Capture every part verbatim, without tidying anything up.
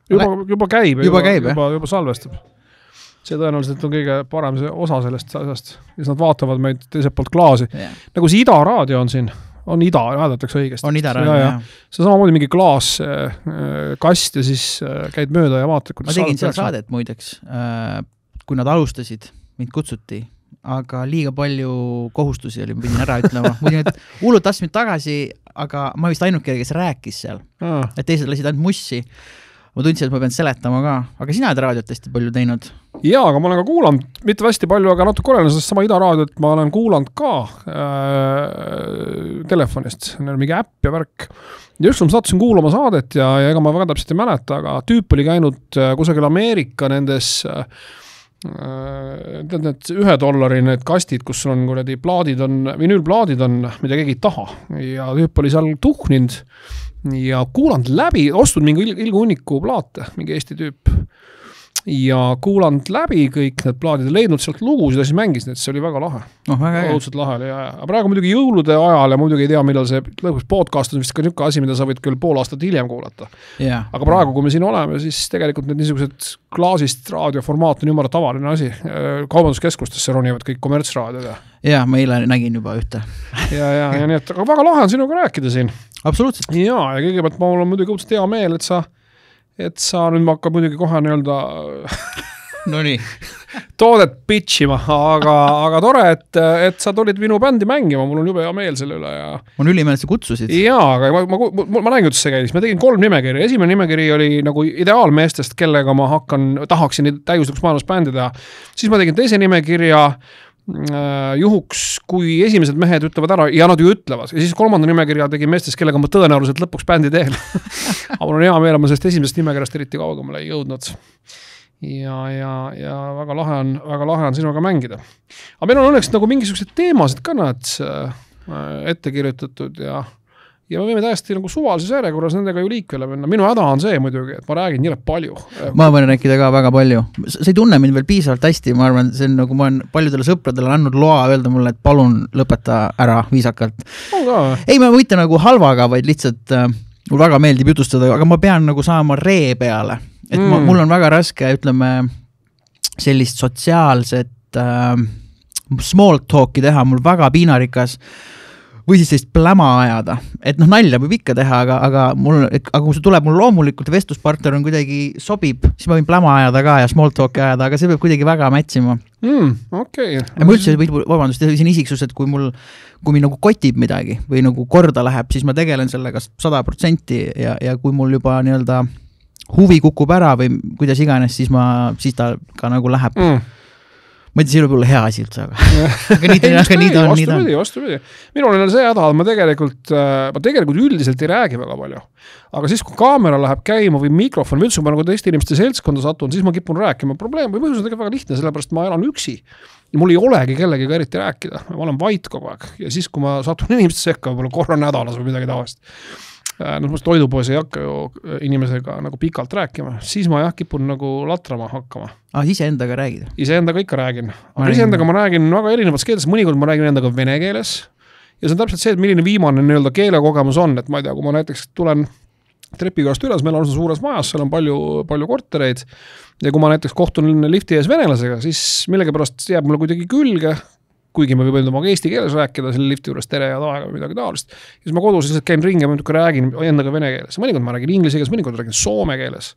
juba, juba käib, juba, käib juba, juba salvestab. See tõenäoliselt on kõige parem see osa sellest asjast. Ja siis nad vaatavad meid teiselt poolt klaasi. Yeah. Nagu see Ida raadio on siin. On Ida, vaadatakse õigesti. On Ida raadio, jah. See samamoodi mingi klaas kast ja siis käid mööda ja vaatad. Ma tegin seal saadet muideks, kui nad alustasid, mind kutsuti, aga liiga palju kohustusi oli, ma pidin ära ütlema. Muidu need hullud tahtsid mind tagasi, aga ma vist ainuke, kes rääkis seal. Ah. Et teised lasid ainult mussi. Ma tundsin, et ma pean seletama ka. Aga sina oled raadiot hästi palju teinud? Jaa, aga ma olen ka kuulanud, mitte hästi palju, aga natuke olen sellest sama Ida raadiot, ma olen kuulanud ka äh, telefonist. Neil on mingi äpp ja värk. Ja just ma sattusin kuulama saadet ja, ja ega ma väga täpselt ei mäleta, aga tüüp oli käinud kusagil Ameerika nendes äh, tead, need ühe dollari need kastid, kus on kuradi plaadid on, vinüülplaadid on, mida keegi ei taha. Ja tüüp oli seal tuhnind ja kuulanud läbi, ostud mingi ilgu hunniku plaate, mingi Eesti tüüp. Ja kuulanud läbi kõik need plaadid ja leidnud sealt lugusid ja siis mängis need, see oli väga lahe. Oh, väga õudselt lahe oli. Ja, ja praegu muidugi jõulude ajal ja muidugi ei tea, millal see lõpuks podcast on vist ka niisugune asi, mida sa võid küll pool aastat hiljem kuulata. Yeah. Aga praegu, kui me siin oleme, siis tegelikult need niisugused klaasist raadioformaat on jumala tavaline asi. Kaubanduskeskustesse ronivad kõik kommertsraadiod. Jaa, ma eile nägin juba ühte. ja, ja, ja nii, et aga väga lahe on sinuga rääkida siin. Absoluutselt. Ja, ja kõigepealt mul on muidugi õudselt hea meel, et sa et sa nüüd ma hakkab muidugi kohe nii-öelda no nii. toodet pitchima, aga, aga tore, et, et sa tulid minu bändi mängima, mul on jube hea meel selle üle. Ja... on ülimeel, et sa kutsusid. Jaa, aga ma, ma, ma, ma nägin, kuidas see käis. Ma tegin kolm nimekiri. Esimene nimekiri oli nagu ideaalmeestest, kellega ma hakkan, tahaksin täiuslikuks maailmas bändi teha. Siis ma tegin teise nimekirja juhuks, kui esimesed mehed ütlevad ära ja nad ju ütlevad. Ja siis kolmanda nimekirja tegin meestest, kellega ma tõenäoliselt lõpuks bändi teen. Aga mul on hea meel, ma sellest esimesest nimekirjast eriti kaugemale ei jõudnud. Ja, ja, ja väga lahe on, väga lahe on sinuga mängida. Aga meil on õnneks nagu mingisugused teemasid ka nad ette kirjutatud ja Ja me võime täiesti nagu suvalises järjekorras nendega ju liikvele minna. Minu häda on see muidugi, et ma räägin nii palju. Ma võin rääkida ka väga palju. Sa ei tunne mind veel piisavalt hästi, ma arvan, see on nagu ma olen paljudele sõpradele andnud loa öelda mulle, et palun lõpeta ära viisakalt. Ei, ma võite nagu halvaga, vaid lihtsalt äh, mul väga meeldib jutustada, aga ma pean nagu saama ree peale. Et mm. ma, mul on väga raske, ütleme, sellist sotsiaalset äh, small talki teha, mul väga piinarikas või siis sellist pläma ajada. Et noh, nalja võib ikka teha, aga, aga, mul, aga kui see tuleb mul loomulikult, vestluspartner on kuidagi sobib, siis ma võin pläma ajada ka ja small talk ajada, aga see peab kuidagi väga mätsima. Mm, okei. Okay. Ma üldse, vabandust, siin isiksus, et kui mul, kui mind nagu kotib midagi või nagu korda läheb, siis ma tegelen sellega sada protsenti ja, ja kui mul juba nii-öelda huvi kukub ära või kuidas iganes, siis, ma, siis ta ka nagu läheb. Mm. Ma ei tea, see võib olla hea asi üldse, aga, aga nii ta, aga nii ta on. Vastupidi, vastupidi. Minul on see häda, et ma tegelikult, ma tegelikult üldiselt ei räägi väga palju. Aga siis, kui kaamera läheb käima või mikrofon, või üldse, kui ma nagu teiste inimeste seltskonda satun, siis ma kipun rääkima. Probleem või põhjus on tegelikult väga lihtne, sellepärast ma elan üksi. Ja mul ei olegi kellegi eriti rääkida. Ma olen vait kogu aeg. Ja siis, kui ma satun inimeste sekka, võib-olla korra nädalas või midagi tavalist. No, ma toidupoes ei hakka ju inimesega nagu pikalt rääkima, siis ma jah kipun nagu latrama hakkama. Ah, ise endaga räägida? Ise endaga ikka räägin. Aga ise endaga ma räägin väga erinevates keeles, mõnikord ma räägin endaga vene keeles. Ja see on täpselt see, et milline viimane nii-öelda keelekogemus on, et ma ei tea, kui ma näiteks tulen trepikorast üles, meil on suures majas, seal on palju, palju kortereid. Ja kui ma näiteks kohtun lifti ees venelasega, siis millegipärast jääb mulle kuidagi külge, kuigi ma võin oma eesti keeles rääkida selle lifti juures tere ja taega või midagi taolist. Ja siis ma kodus lihtsalt käin ringi ja ma räägin endaga vene keeles. Mõnikord ma räägin inglise keeles, mõnikord räägin soome keeles.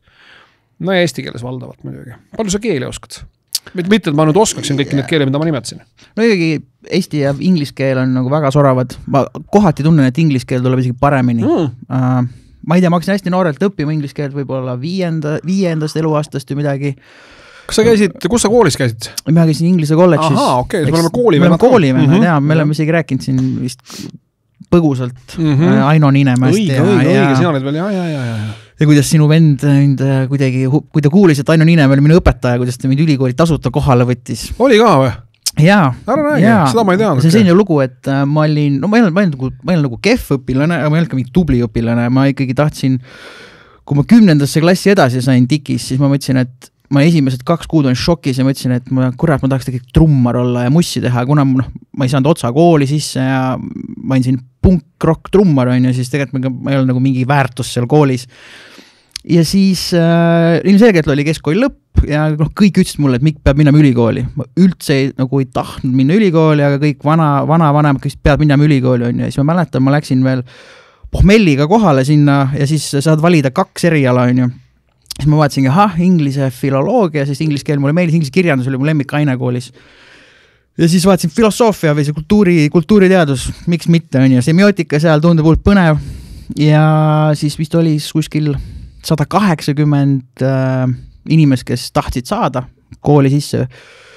No ja eesti keeles valdavalt muidugi. Palju sa keeli oskad? Mitte, et ma nüüd oskaksin kõiki need keele, mida ma nimetasin. No ikkagi eesti ja inglise keel on nagu väga soravad. Ma kohati tunnen, et inglise keel tuleb isegi paremini. Mm. Uh, ma ei tea, ma hakkasin hästi noorelt õppima inglise keelt võib-olla viienda, viiendast eluaastast või midagi. Kas sa käisid, kus sa koolis käisid? Ma käisin Inglise kolledžis. Ahaa, okei, okay. me oleme koolivennad. Me oleme koolivennad, mm -hmm. jah, me oleme isegi rääkinud siin vist põgusalt mm -hmm. Aino Niinemäest. Õige, ja, õige, ja, õige, sina oled veel, jah, jah, jah, jah. Ja kuidas sinu vend mind kuidagi, kui ta kuulis, et Aino Niinemäe oli minu õpetaja, kuidas ta mind ülikooli tasuta kohale võttis. Oli ka või? Jaa. Ära räägi, seda ma ei teanud. See on selline lugu, et ma olin, no ma ei olnud nagu, ma ei olnud nagu kehv õpilane, aga ma ei olnud ka mingi tubli õpilane. Ma ikkagi tahtsin, kui ma kümnendasse klassi edasi sain tikis, siis ma mõtlesin, et ma esimesed kaks kuud on šokis ja mõtlesin, et ma, kurat, ma tahaks tegelikult trummar olla ja mussi teha, kuna no, ma ei saanud otsa kooli sisse ja ma olin siin punk-rock trummar on ja siis tegelikult ma ei olnud nagu mingi väärtus seal koolis. ja siis äh, ilmselgelt oli keskkooli lõpp ja noh, kõik ütlesid mulle, et Mikk peab minema ülikooli. Ma üldse ei, nagu ei tahtnud minna ülikooli, aga kõik vana, vana vanemad, kes peab minema ülikooli on ja siis ma mäletan, ma läksin veel pohmelliga kohale sinna ja siis saad valida kaks eriala on ju. Siis ma vaatasingi, ahah, inglise filoloogia, sest inglise keel mulle meeldis, inglise kirjandus oli mu lemmik aine koolis. Ja siis vaatasin filosoofia või see kultuuri, kultuuriteadus, miks mitte on ju, semiootika seal tundub hullult põnev ja siis vist oli kuskil sada kaheksakümmend äh, inimest, kes tahtsid saada kooli sisse.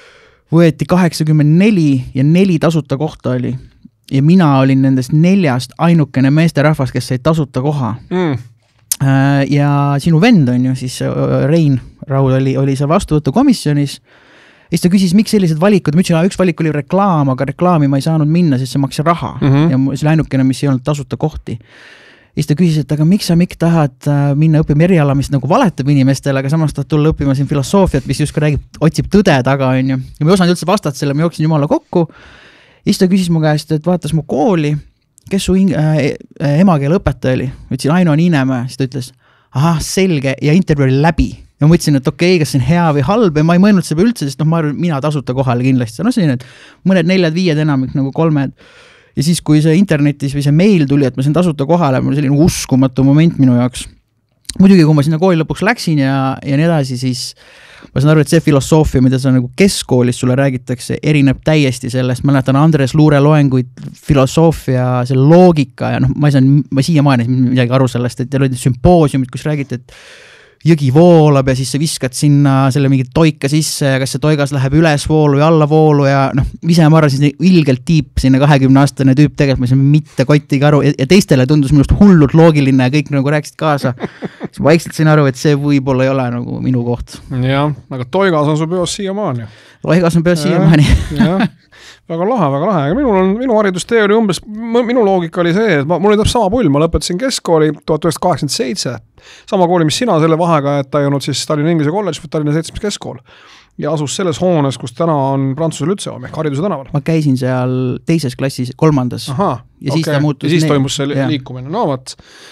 Võeti kaheksakümmend neli ja neli tasuta kohta oli. Ja mina olin nendest neljast ainukene meesterahvas, kes sai tasuta koha. Mm. Äh, ja sinu vend on ju, siis Rein Raud oli, oli seal vastuvõtu komisjonis. Ja siis ta küsis, miks sellised valikud, ma ütlesin, üks valik oli reklaam, aga reklaami ma ei saanud minna, sest see maksis raha. Mm-hmm. Ja see oli ainukene, mis ei olnud tasuta kohti. Ja siis ta küsis, et aga miks sa Mikk tahad minna õppima eriala, mis nagu valetab inimestele, aga samas tahad tulla õppima siin filosoofiat, mis justkui räägib, otsib tõde taga, on ju. Ja ma ei osanud üldse vastata selle, ma jooksin jumala kokku. Ja siis ta küsis mu käest, et vaatas mu kooli, kes su äh, emakeele õpetaja oli. Ütlesin, Aino Niinemäe. Siis ta ütles, ahah, selge ja intervjuu oli läbi. Ja ma mõtlesin, et okei, okay, kas see on hea või halb ja ma ei mõelnud seda üldse, sest noh, ma arvan, mina tasuta kohale kindlasti. No selline, et mõned neljad, viied enamik nagu kolmed. Ja siis, kui see internetis või see meil tuli, et ma sain tasuta kohale, mul selline uskumatu moment minu jaoks. Muidugi, kui ma sinna kooli lõpuks läksin ja, ja nii edasi, siis ma saan aru, et see filosoofia, mida sa nagu keskkoolis sulle räägitakse, erineb täiesti sellest. Ma mäletan Andres Luure loenguid, filosoofia, see loogika ja noh, ma ei saanud, ma siiamaani midagi aru sellest, et teil olid sümpoosiumid, kus räägiti, et jõgi voolab ja siis sa viskad sinna selle mingi toika sisse ja kas see toigas läheb üles voolu ja alla voolu ja noh, ise ma arvan, siis ilgelt tiip sinna kahekümne aastane tüüp tegelikult, ma ei saa mitte kottigi aru ja teistele tundus minust hullult loogiline ja kõik nagu rääkisid kaasa. Siis vaikselt sain aru, et see võib-olla ei ole nagu minu koht. Jah, aga toigas on su peos siiamaani. Toigas on peos siiamaani. Jah, väga lahe, väga lahe. Aga minul on, minu haridustee oli umbes, minu loogika oli see, et ma, mul oli täpselt sama pull, ma lõpetasin keskkooli tuhat üheksasada kaheksakümmend seitse. Sama kooli, mis sina selle vahega, et ta ei olnud siis Tallinna Inglise kolledž või Tallinna seitsmes keskkool. Ja asus selles hoones, kus täna on Prantsuse lütseum ehk Hariduse tänaval. Ma käisin seal teises klassis, kolmandas. Aha, ja siis okay. ta muutus. Ja siis toimus see ja. liikumine. No võt.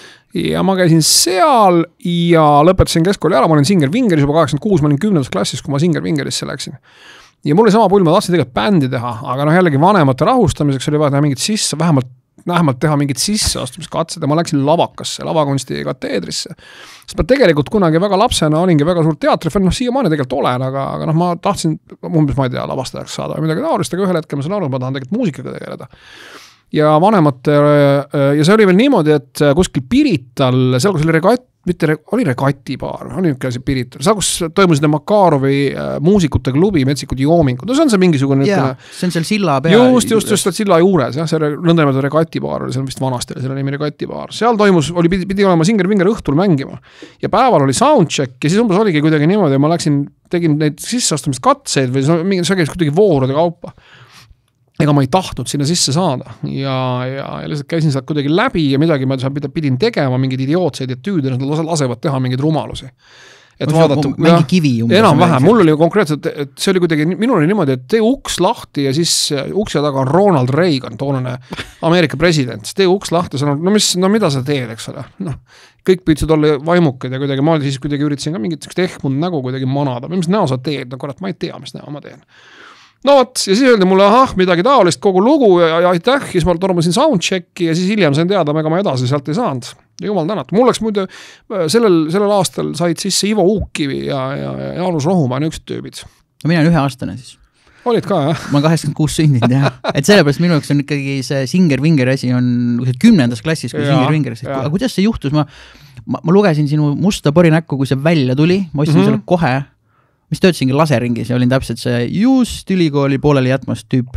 Ja ma käisin seal ja lõpetasin keskkooli ära. Ma olin Singer Vingeris juba kaheksakümmend kuus, ma olin kümnendas klassis, kui ma Singer Vingerisse läksin. Ja mul oli sama pull, ma tahtsin tegelikult bändi teha, aga noh jällegi vanemate rahustamiseks oli vaja teha mingit sisse, vähemalt vähemalt teha mingid sisseastumiskatsed ja ma läksin lavakasse, lavakunsti kateedrisse. Sest ma tegelikult kunagi väga lapsena olingi väga suur teatrifänn, noh siiamaani tegelikult olen, aga, aga noh ma tahtsin, umbes ma ei tea, lavastajaks saada või midagi taolist, aga ühel hetkel ma saan aru, ma tahan tegelikult muusikaga tegeleda. Ja vanemate, ja see oli veel niimoodi, et kuskil Pirital, seal kus oli regatt, mitte re, oli regatipaar, oli niisugune asi Pirital, seal kus toimusid Makarovi muusikute klubi Metsikud joomingud, no see on see mingisugune yeah, see on seal silla pea just, just, just silla juures, jah, see nõndamata regatipaar oli seal vist vanasti, selle nimi regatipaar, seal toimus, oli, pidi, pidi olema Singer Vinger õhtul mängima ja päeval oli soundcheck ja siis umbes oligi kuidagi niimoodi ja ma läksin, tegin neid sisseastumist katseid või see käis kuidagi voorude kaupa ega ma ei tahtnud sinna sisse saada ja, ja, ja lihtsalt käisin sealt kuidagi läbi ja midagi ma pidin tegema mingeid idiootseid ja tüüde, nad lasevad teha mingeid rumalusi. Et no, vaadata, ja, kivi enam vähem, mul oli konkreetselt, et see oli kuidagi, minul oli niimoodi, et tee uks lahti ja siis ukse taga on Ronald Reagan, toonane Ameerika president, tee uks lahti, no, mis, no mida sa teed, eks ole, noh, kõik püüdsid olla vaimukad ja kuidagi ma siis kuidagi üritasin ka mingit ehmund nägu kuidagi manada, mis näo sa teed, no kurat, ma ei tea, mis näo ma teen. No võt, ja siis öeldi mulle, ahah, midagi taolist kogu lugu ja, ja aitäh, ja siis ma tormasin soundchecki ja siis hiljem sain teada, ega ma edasi sealt ei saanud. Ja jumal tänat. Mul oleks muide sellel, sellel aastal said sisse Ivo Uukkivi ja, ja, ja Jaanus Rohumaa niisugused tüübid. No mina olen ühe aastane siis. Olid ka, jah? Ma olen kaheksakümmend kuus sündinud, jah. Et sellepärast minu jaoks on ikkagi see Singer Vinger asi on kümnendas klassis, kui ja, Singer Vinger. Aga kuidas see juhtus? Ma, ma, ma lugesin sinu musta pori näkku, kui see välja tuli. Ma ostsin mm-hmm. selle kohe. Mis töötasingi laseringis ja olin täpselt see just ülikooli pooleli jätmast tüüp.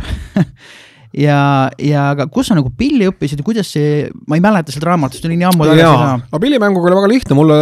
ja, ja aga kus sa nagu pilli õppisid ja kuidas see, ma ei mäleta seda raamatust, oli nii ammu tagasi. No pillimänguga oli väga lihtne, mulle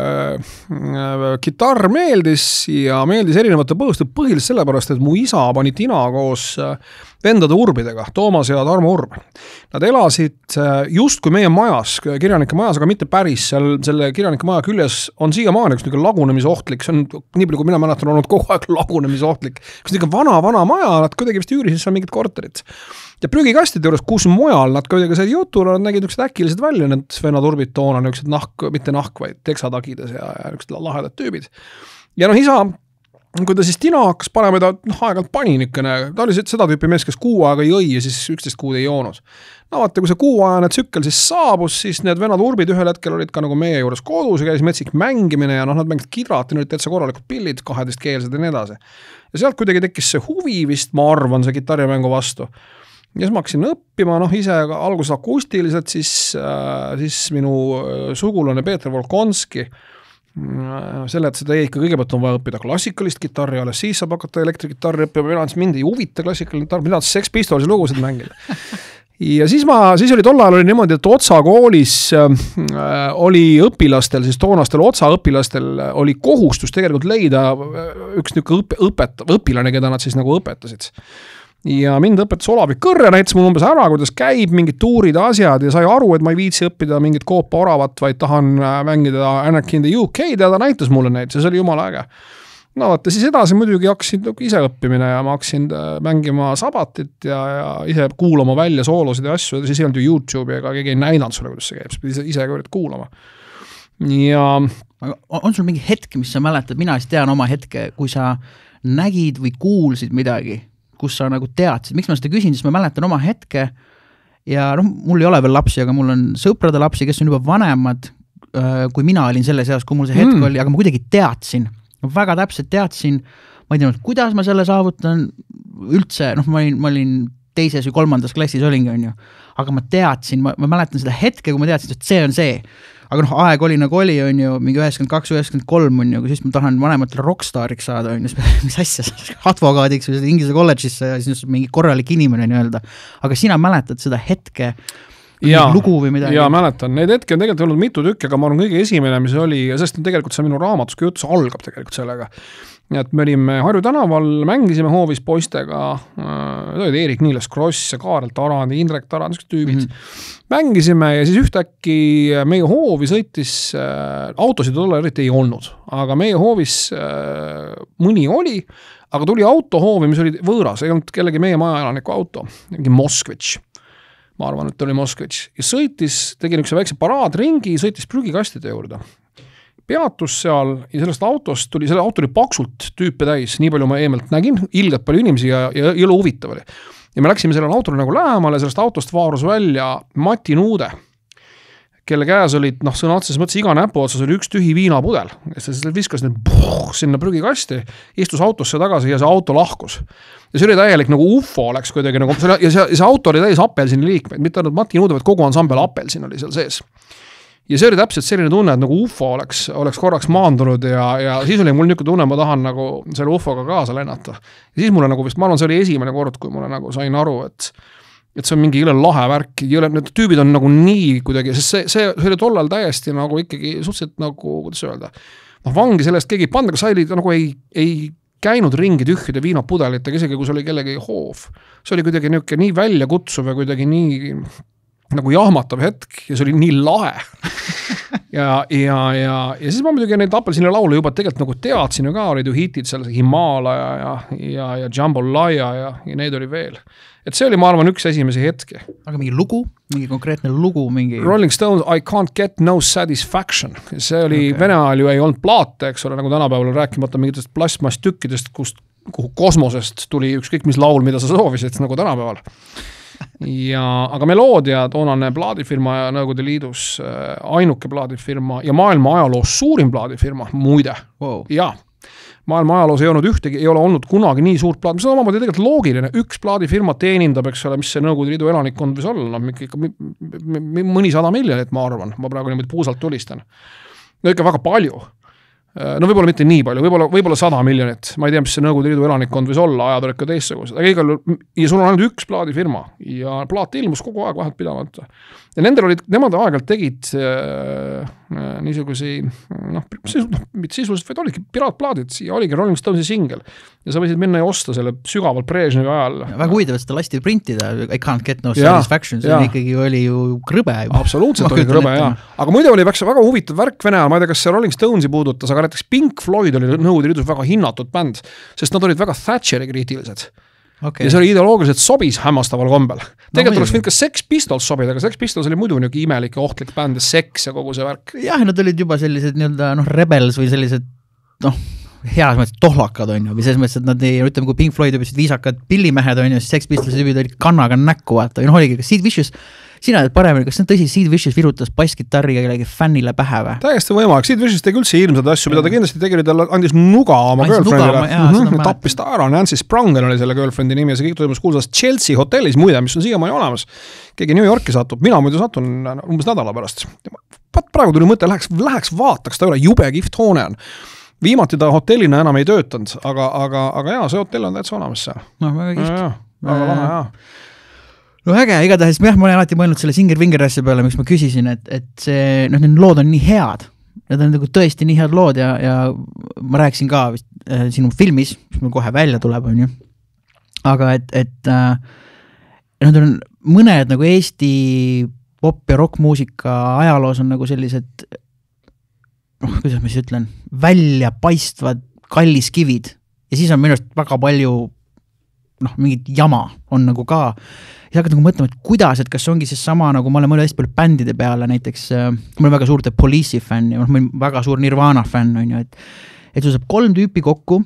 äh, kitarr meeldis ja meeldis erinevate põhjustel põhiliselt sellepärast, et mu isa pani tina koos äh, vendade Urbidega, Toomas ja Tarmo Urb. Nad elasid just kui meie majas, kirjanike majas, aga mitte päris, seal selle kirjanike maja küljes on siiamaani üks niisugune lagunemisohtlik, see on nii palju, kui mina mäletan, olnud kogu aeg lagunemisohtlik. Üks niisugune vana-vana maja, nad kuidagi vist üürisid seal mingit korterit. Ja prügikastide juures, kus mujal nad kuidagi said jutul, nad nägid niisugused äkilised välja, need vennad Urbid toona, niisugused nahk, mitte nahk, vaid teksatagides ja, ja niisugused lahedad tüübid. Ja noh, isa kui ta siis tina hakkas panema, ta noh, aeg-ajalt pani niisugune, ta oli seda tüüpi mees, kes kuu aega jõi ja siis üksteist kuud ei joonud. No vaata, kui see kuuajane tsükkel siis saabus, siis need vennad Urbid ühel hetkel olid ka nagu meie juures kodus ja käis metsik mängimine ja noh, nad mängisid kidrat ja olid täitsa korralikud pillid, kaheteistkeelsed ja nii edasi. Ja sealt kuidagi tekkis see huvi vist, ma arvan, see kitarrimängu vastu. Ja siis ma hakkasin õppima, noh ise alguses akustiliselt, siis, äh, siis minu sugulane Peeter Volkonski selle, et seda ei ikka kõigepealt on vaja õppida klassikalist kitarri, alles siis saab hakata elektrikitarri õppima, mina andis mind ei huvita klassikaline kitarr, mina andis Sex Pistolsi lugusid mängida. Ja siis ma, siis oli tol ajal oli niimoodi, et Otsa koolis äh, oli õpilastel, siis toonastel Otsa õpilastel oli kohustus tegelikult leida üks niisugune õp, õpet, õpilane, keda nad siis nagu õpetasid. Ja mind õpetas Olavi Kõrre, näitas mul umbes ära, kuidas käib mingid tuurid asjad ja sai aru, et ma ei viitsi õppida mingit koopa oravat, vaid tahan mängida Anarchy in the U K-d ja ta näitas mulle neid, see oli jumala äge. No vaata, siis edasi muidugi hakkasin ise õppimine ja ma hakkasin mängima sabatit ja, ja ise kuulama välja soolosid ja asju, siis ei olnud ju YouTube ega keegi ei näidanud sulle, kuidas see käib, ise, ise ka kuulama. Ja... On sul mingi hetk, mis sa mäletad, mina siis tean oma hetke, kui sa nägid või kuulsid midagi, kus sa nagu teadsid, miks ma seda küsin, siis ma mäletan oma hetke ja noh, mul ei ole veel lapsi, aga mul on sõprade lapsi, kes on juba vanemad, kui mina olin selle seas, kui mul see hetk mm. oli, aga ma kuidagi teadsin, väga täpselt teadsin, ma ei teadnud, kuidas ma selle saavutan, üldse, noh, ma olin, ma olin teises või kolmandas klassis olingi, on ju, aga ma teadsin, ma, ma mäletan seda hetke, kui ma teadsin, et see on see. Aga noh, aeg oli nagu oli, on ju, mingi üheksakümmend kaks üheksakümmend kolm, on ju, kui siis ma tahan vanematele rockstariks saada, on ju, mis asja, advokaadiks või Inglise kolledžisse ja siis mingi korralik inimene nii-öelda. Aga sina mäletad seda hetke, ja, lugu või midagi? Jaa, mäletan. Neid hetki on tegelikult olnud mitu tükki, aga ma arvan kõige esimene, mis oli, ja sest tegelikult see minu raamatus, kui jutus algab tegelikult sellega. Ja et me olime Harju tänaval, mängisime hoovis poistega, äh, olid Erik Niiles Kross ja Kaarel Tarand, Indrek Tarand, niisugused tüübid. Mm-hmm. Mängisime ja siis ühtäkki meie hoovi sõitis, äh, autosid tolle eriti ei olnud, aga meie hoovis äh, mõni oli, aga tuli autohoovi, mis oli võõras, ei olnud kellegi meie majaelaniku auto, mingi Moskvitš. Ma arvan, et oli Moskvitš. Ja sõitis, tegi niisuguse väikse paraadringi, sõitis prügikastide juurde. Peatus seal ja sellest autost tuli, selle auto oli paksult tüüpe täis, nii palju ma eemelt nägin, ilgelt palju inimesi ja, ja jõlu huvitav oli. Ja me läksime sellele autole nagu lähemale, sellest autost vaarus välja Mati Nuude, kelle käes olid, noh, sõna otseses mõttes iga näpu otsas oli üks tühi viinapudel. Ja see viskas nüüd puh, sinna prügikasti, istus autosse tagasi ja see auto lahkus. Ja see oli täielik nagu ufo oleks kuidagi, nagu, ja see, see auto oli täis apelsini liikmeid, mitte ainult Mati Nuude, vaid kogu ansambel apelsin oli seal sees. Ja see oli täpselt selline tunne, et nagu ufo oleks, oleks korraks maandunud ja, ja siis oli mul niisugune tunne, ma tahan nagu selle ufoga kaasa lennata. Ja siis mulle nagu vist, ma arvan, see oli esimene kord, kui mulle nagu sain aru, et, et see on mingi jõle lahe värk, jõle, need tüübid on nagu nii kuidagi, sest see, see, see oli tollal täiesti nagu ikkagi suhteliselt nagu, kuidas öelda, noh, vangi sellest keegi panda, aga sa ei, nagu ei, ei käinud ringi tühjide viinapudelitega, isegi kui see oli kellegi hoov. See oli kuidagi niisugune nii välja kutsuv ja kuidagi nii nagu jahmatav hetk ja see oli nii lahe. ja, ja, ja, ja siis ma muidugi neid apelsini laule juba tegelikult nagu teadsin ju ka, olid ju hitid seal Himalaja ja, ja, ja Jambalaya ja, ja neid oli veel. Et see oli, ma arvan, üks esimesi hetki. Aga mingi lugu? Mingi konkreetne lugu? Mingi... Rolling Stones, I can't get no satisfaction. See oli, okay. Vene ajal ju ei olnud plaate, eks ole, nagu tänapäeval rääkimata mingitest plastmass tükkidest, kust, kuhu kosmosest tuli ükskõik mis laul, mida sa soovisid, nagu tänapäeval. Ja, aga Meloodia, toonane plaadifirma ja Nõukogude Liidus ainuke plaadifirma ja maailma ajaloos suurim plaadifirma, muide. Wow. Ja, maailma ajaloos ei olnud ühtegi, ei ole olnud kunagi nii suurt plaad, mis on omamoodi tegelikult loogiline, üks plaadifirma teenindab, eks ole, mis see Nõukogude Liidu elanikkond võis olla, no, ikka, mõni sada miljonit, ma arvan, ma praegu niimoodi puusalt tulistan. No ikka väga palju. no võib-olla mitte nii palju, võib-olla, võib-olla sada miljonit, ma ei tea, mis see Nõukogude Liidu elanikkond võis olla, ajad olid ka teistsugused, aga igal, ja sul on ainult üks plaadifirma ja plaat ilmus kogu aeg vahet pidamata. Ja nendel olid, nemad aeg-ajalt tegid äh, niisugusi, noh, noh, mitte sisuliselt, vaid olidki piraatplaadid ja oligi Rolling Stonesi singel. Ja sa võisid minna ja osta selle sügavalt Brežnevi ajal. Ja väga huvitav, et seda lasti printida, I can't get no satisfaction, see ikkagi oli ju krõbe. Absoluutselt oli krõbe, jaa. Aga muide oli väga, väga huvitav värk Vene ajal, ma ei tea, kas see Rolling Stonesi puudutas, aga näiteks Pink Floyd oli Nõukogude Liidus väga hinnatud bänd, sest nad olid väga Thatcheri kriitilised. Okay. Ja see oli ideoloogiliselt sobis hämmastaval kombel. Tegelikult no, oleks võinud ka Sex Pistols sobida, aga Sex Pistols oli muidu niuke imelik ja ohtlik bänd ja seks ja kogu see värk. Jah, nad olid juba sellised nii-öelda noh, rebels või sellised noh, heas mõttes tohlakad on ju, või selles mõttes, et nad ei, ütleme, kui Pink Floyd ütlesid viisakad pillimehed on ju, siis Sex Pistols tüübid olid kannaga näkku vaata, või noh oligi, kas Sid Vicious, sina oled paremini, kas see on tõsi, Sid Vicious virutas basskitarriga kellegi fännile pähe või? Täiesti võimalik, Sid Vicious tegi üldse hirmsad asju, mida ta kindlasti tegi, ta andis nuga oma girlfriendile, mm-hmm, tappis ta ära, Nancy Sprunger oli selle girlfriendi nimi ja see kõik toimus kuulsas Chelsea hotellis muide, mis on siiamaani olemas. Keegi New Yorki satub, mina muidu satun umbes nädala pärast. Praegu tuli mõte, läheks, läheks vaataks, ta üle jube kift hoone on. Viimati ta hotellina enam ei töötanud, aga, aga, aga jaa, see hotell on täitsa olemas seal. No, väga kiht. Ja, väga lahe, jaa. No äge, igatahes jah, ma olen alati mõelnud selle Singer Vinger asja peale, miks ma küsisin, et, et see, noh, need lood on nii head. Need on nagu tõesti nii head lood ja, ja ma rääkisin ka vist, äh, sinu filmis, mis mul kohe välja tuleb, on ju. Aga et, et äh, nad on mõned nagu Eesti pop- ja rockmuusika ajaloos on nagu sellised noh, kuidas ma siis ütlen, välja paistvad kalliskivid ja siis on minu arust väga palju noh, mingit jama on nagu ka ja sa hakkad nagu mõtlema, et kuidas, et kas ongi siis sama nagu ma olen mõelnud hästi palju bändide peale, näiteks äh, ma olen väga suur The Police'i fänn ja ma olen väga suur Nirvana fänn, on ju, et, et sul saab kolm tüüpi kokku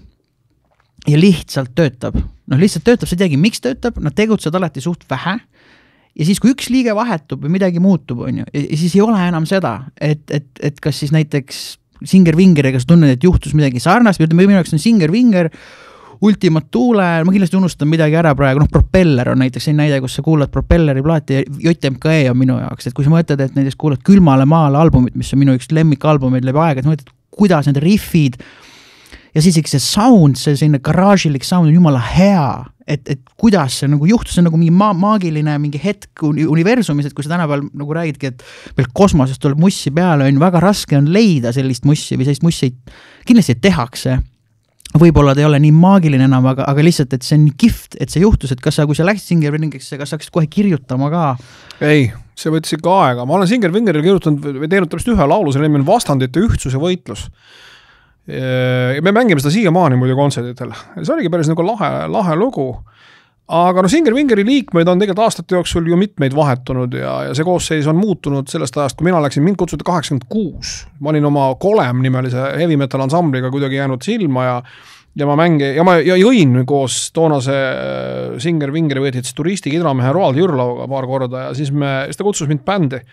ja lihtsalt töötab. Noh, lihtsalt töötab, sa teagi, miks töötab, nad tegutsevad alati suht vähe ja siis, kui üks liige vahetub või midagi muutub, on ju, ja siis ei ole enam seda, et, et, et kas siis näiteks Singer Vingeriga sa tunned, et juhtus midagi sarnast, või ütleme, minu jaoks on Singer Vinger, Ultimate Tuule, ma kindlasti unustan midagi ära praegu, noh, Propeller on näiteks see näide, kus sa kuulad Propelleri plaati ja J M K E on minu jaoks, et kui sa mõtled, et näiteks kuulad Külmale maale albumit, mis on minu üks lemmikalbumid läbi aega, et mõtled, kuidas need riffid ja siis ikka see sound, see selline garaažilik sound on jumala hea, et, et kuidas see nagu juhtus, see on nagu mingi ma- maagiline mingi hetk universumis, et kui sa tänapäeval nagu räägidki, et meil kosmosest tuleb mussi peale, on väga raske on leida sellist mussi või sellist mussi kindlasti tehakse. Võib-olla ta ei ole nii maagiline enam, aga, aga lihtsalt, et see on nii kift, et see juhtus, et kas sa, kui sa läksid Singer Vingeriks, kas sa hakkasid kohe kirjutama ka? Ei, see võttis ikka aega. Ma olen Singer Vingeril kirjutanud või teinud täpselt ühe laulu, selle nimi on Vastandite ühtsus ja võitlus. Ja me mängime seda siiamaani muidu kontserditel. See oligi päris nagu lahe, lahe lugu. Aga no Singer Vingeri liikmeid on tegelikult aastate jooksul ju mitmeid vahetunud ja, ja see koosseis on muutunud sellest ajast, kui mina läksin, mind kutsuti kaheksakümmend kuus. Ma olin oma Kolem nimelise heavy metal ansambliga kuidagi jäänud silma ja, ja ma mängi, ja ma ja jõin koos toonase Singer Vingeri võetud turisti kidramehe Roald Jürlauga paar korda ja siis, me, siis ta kutsus mind bändi.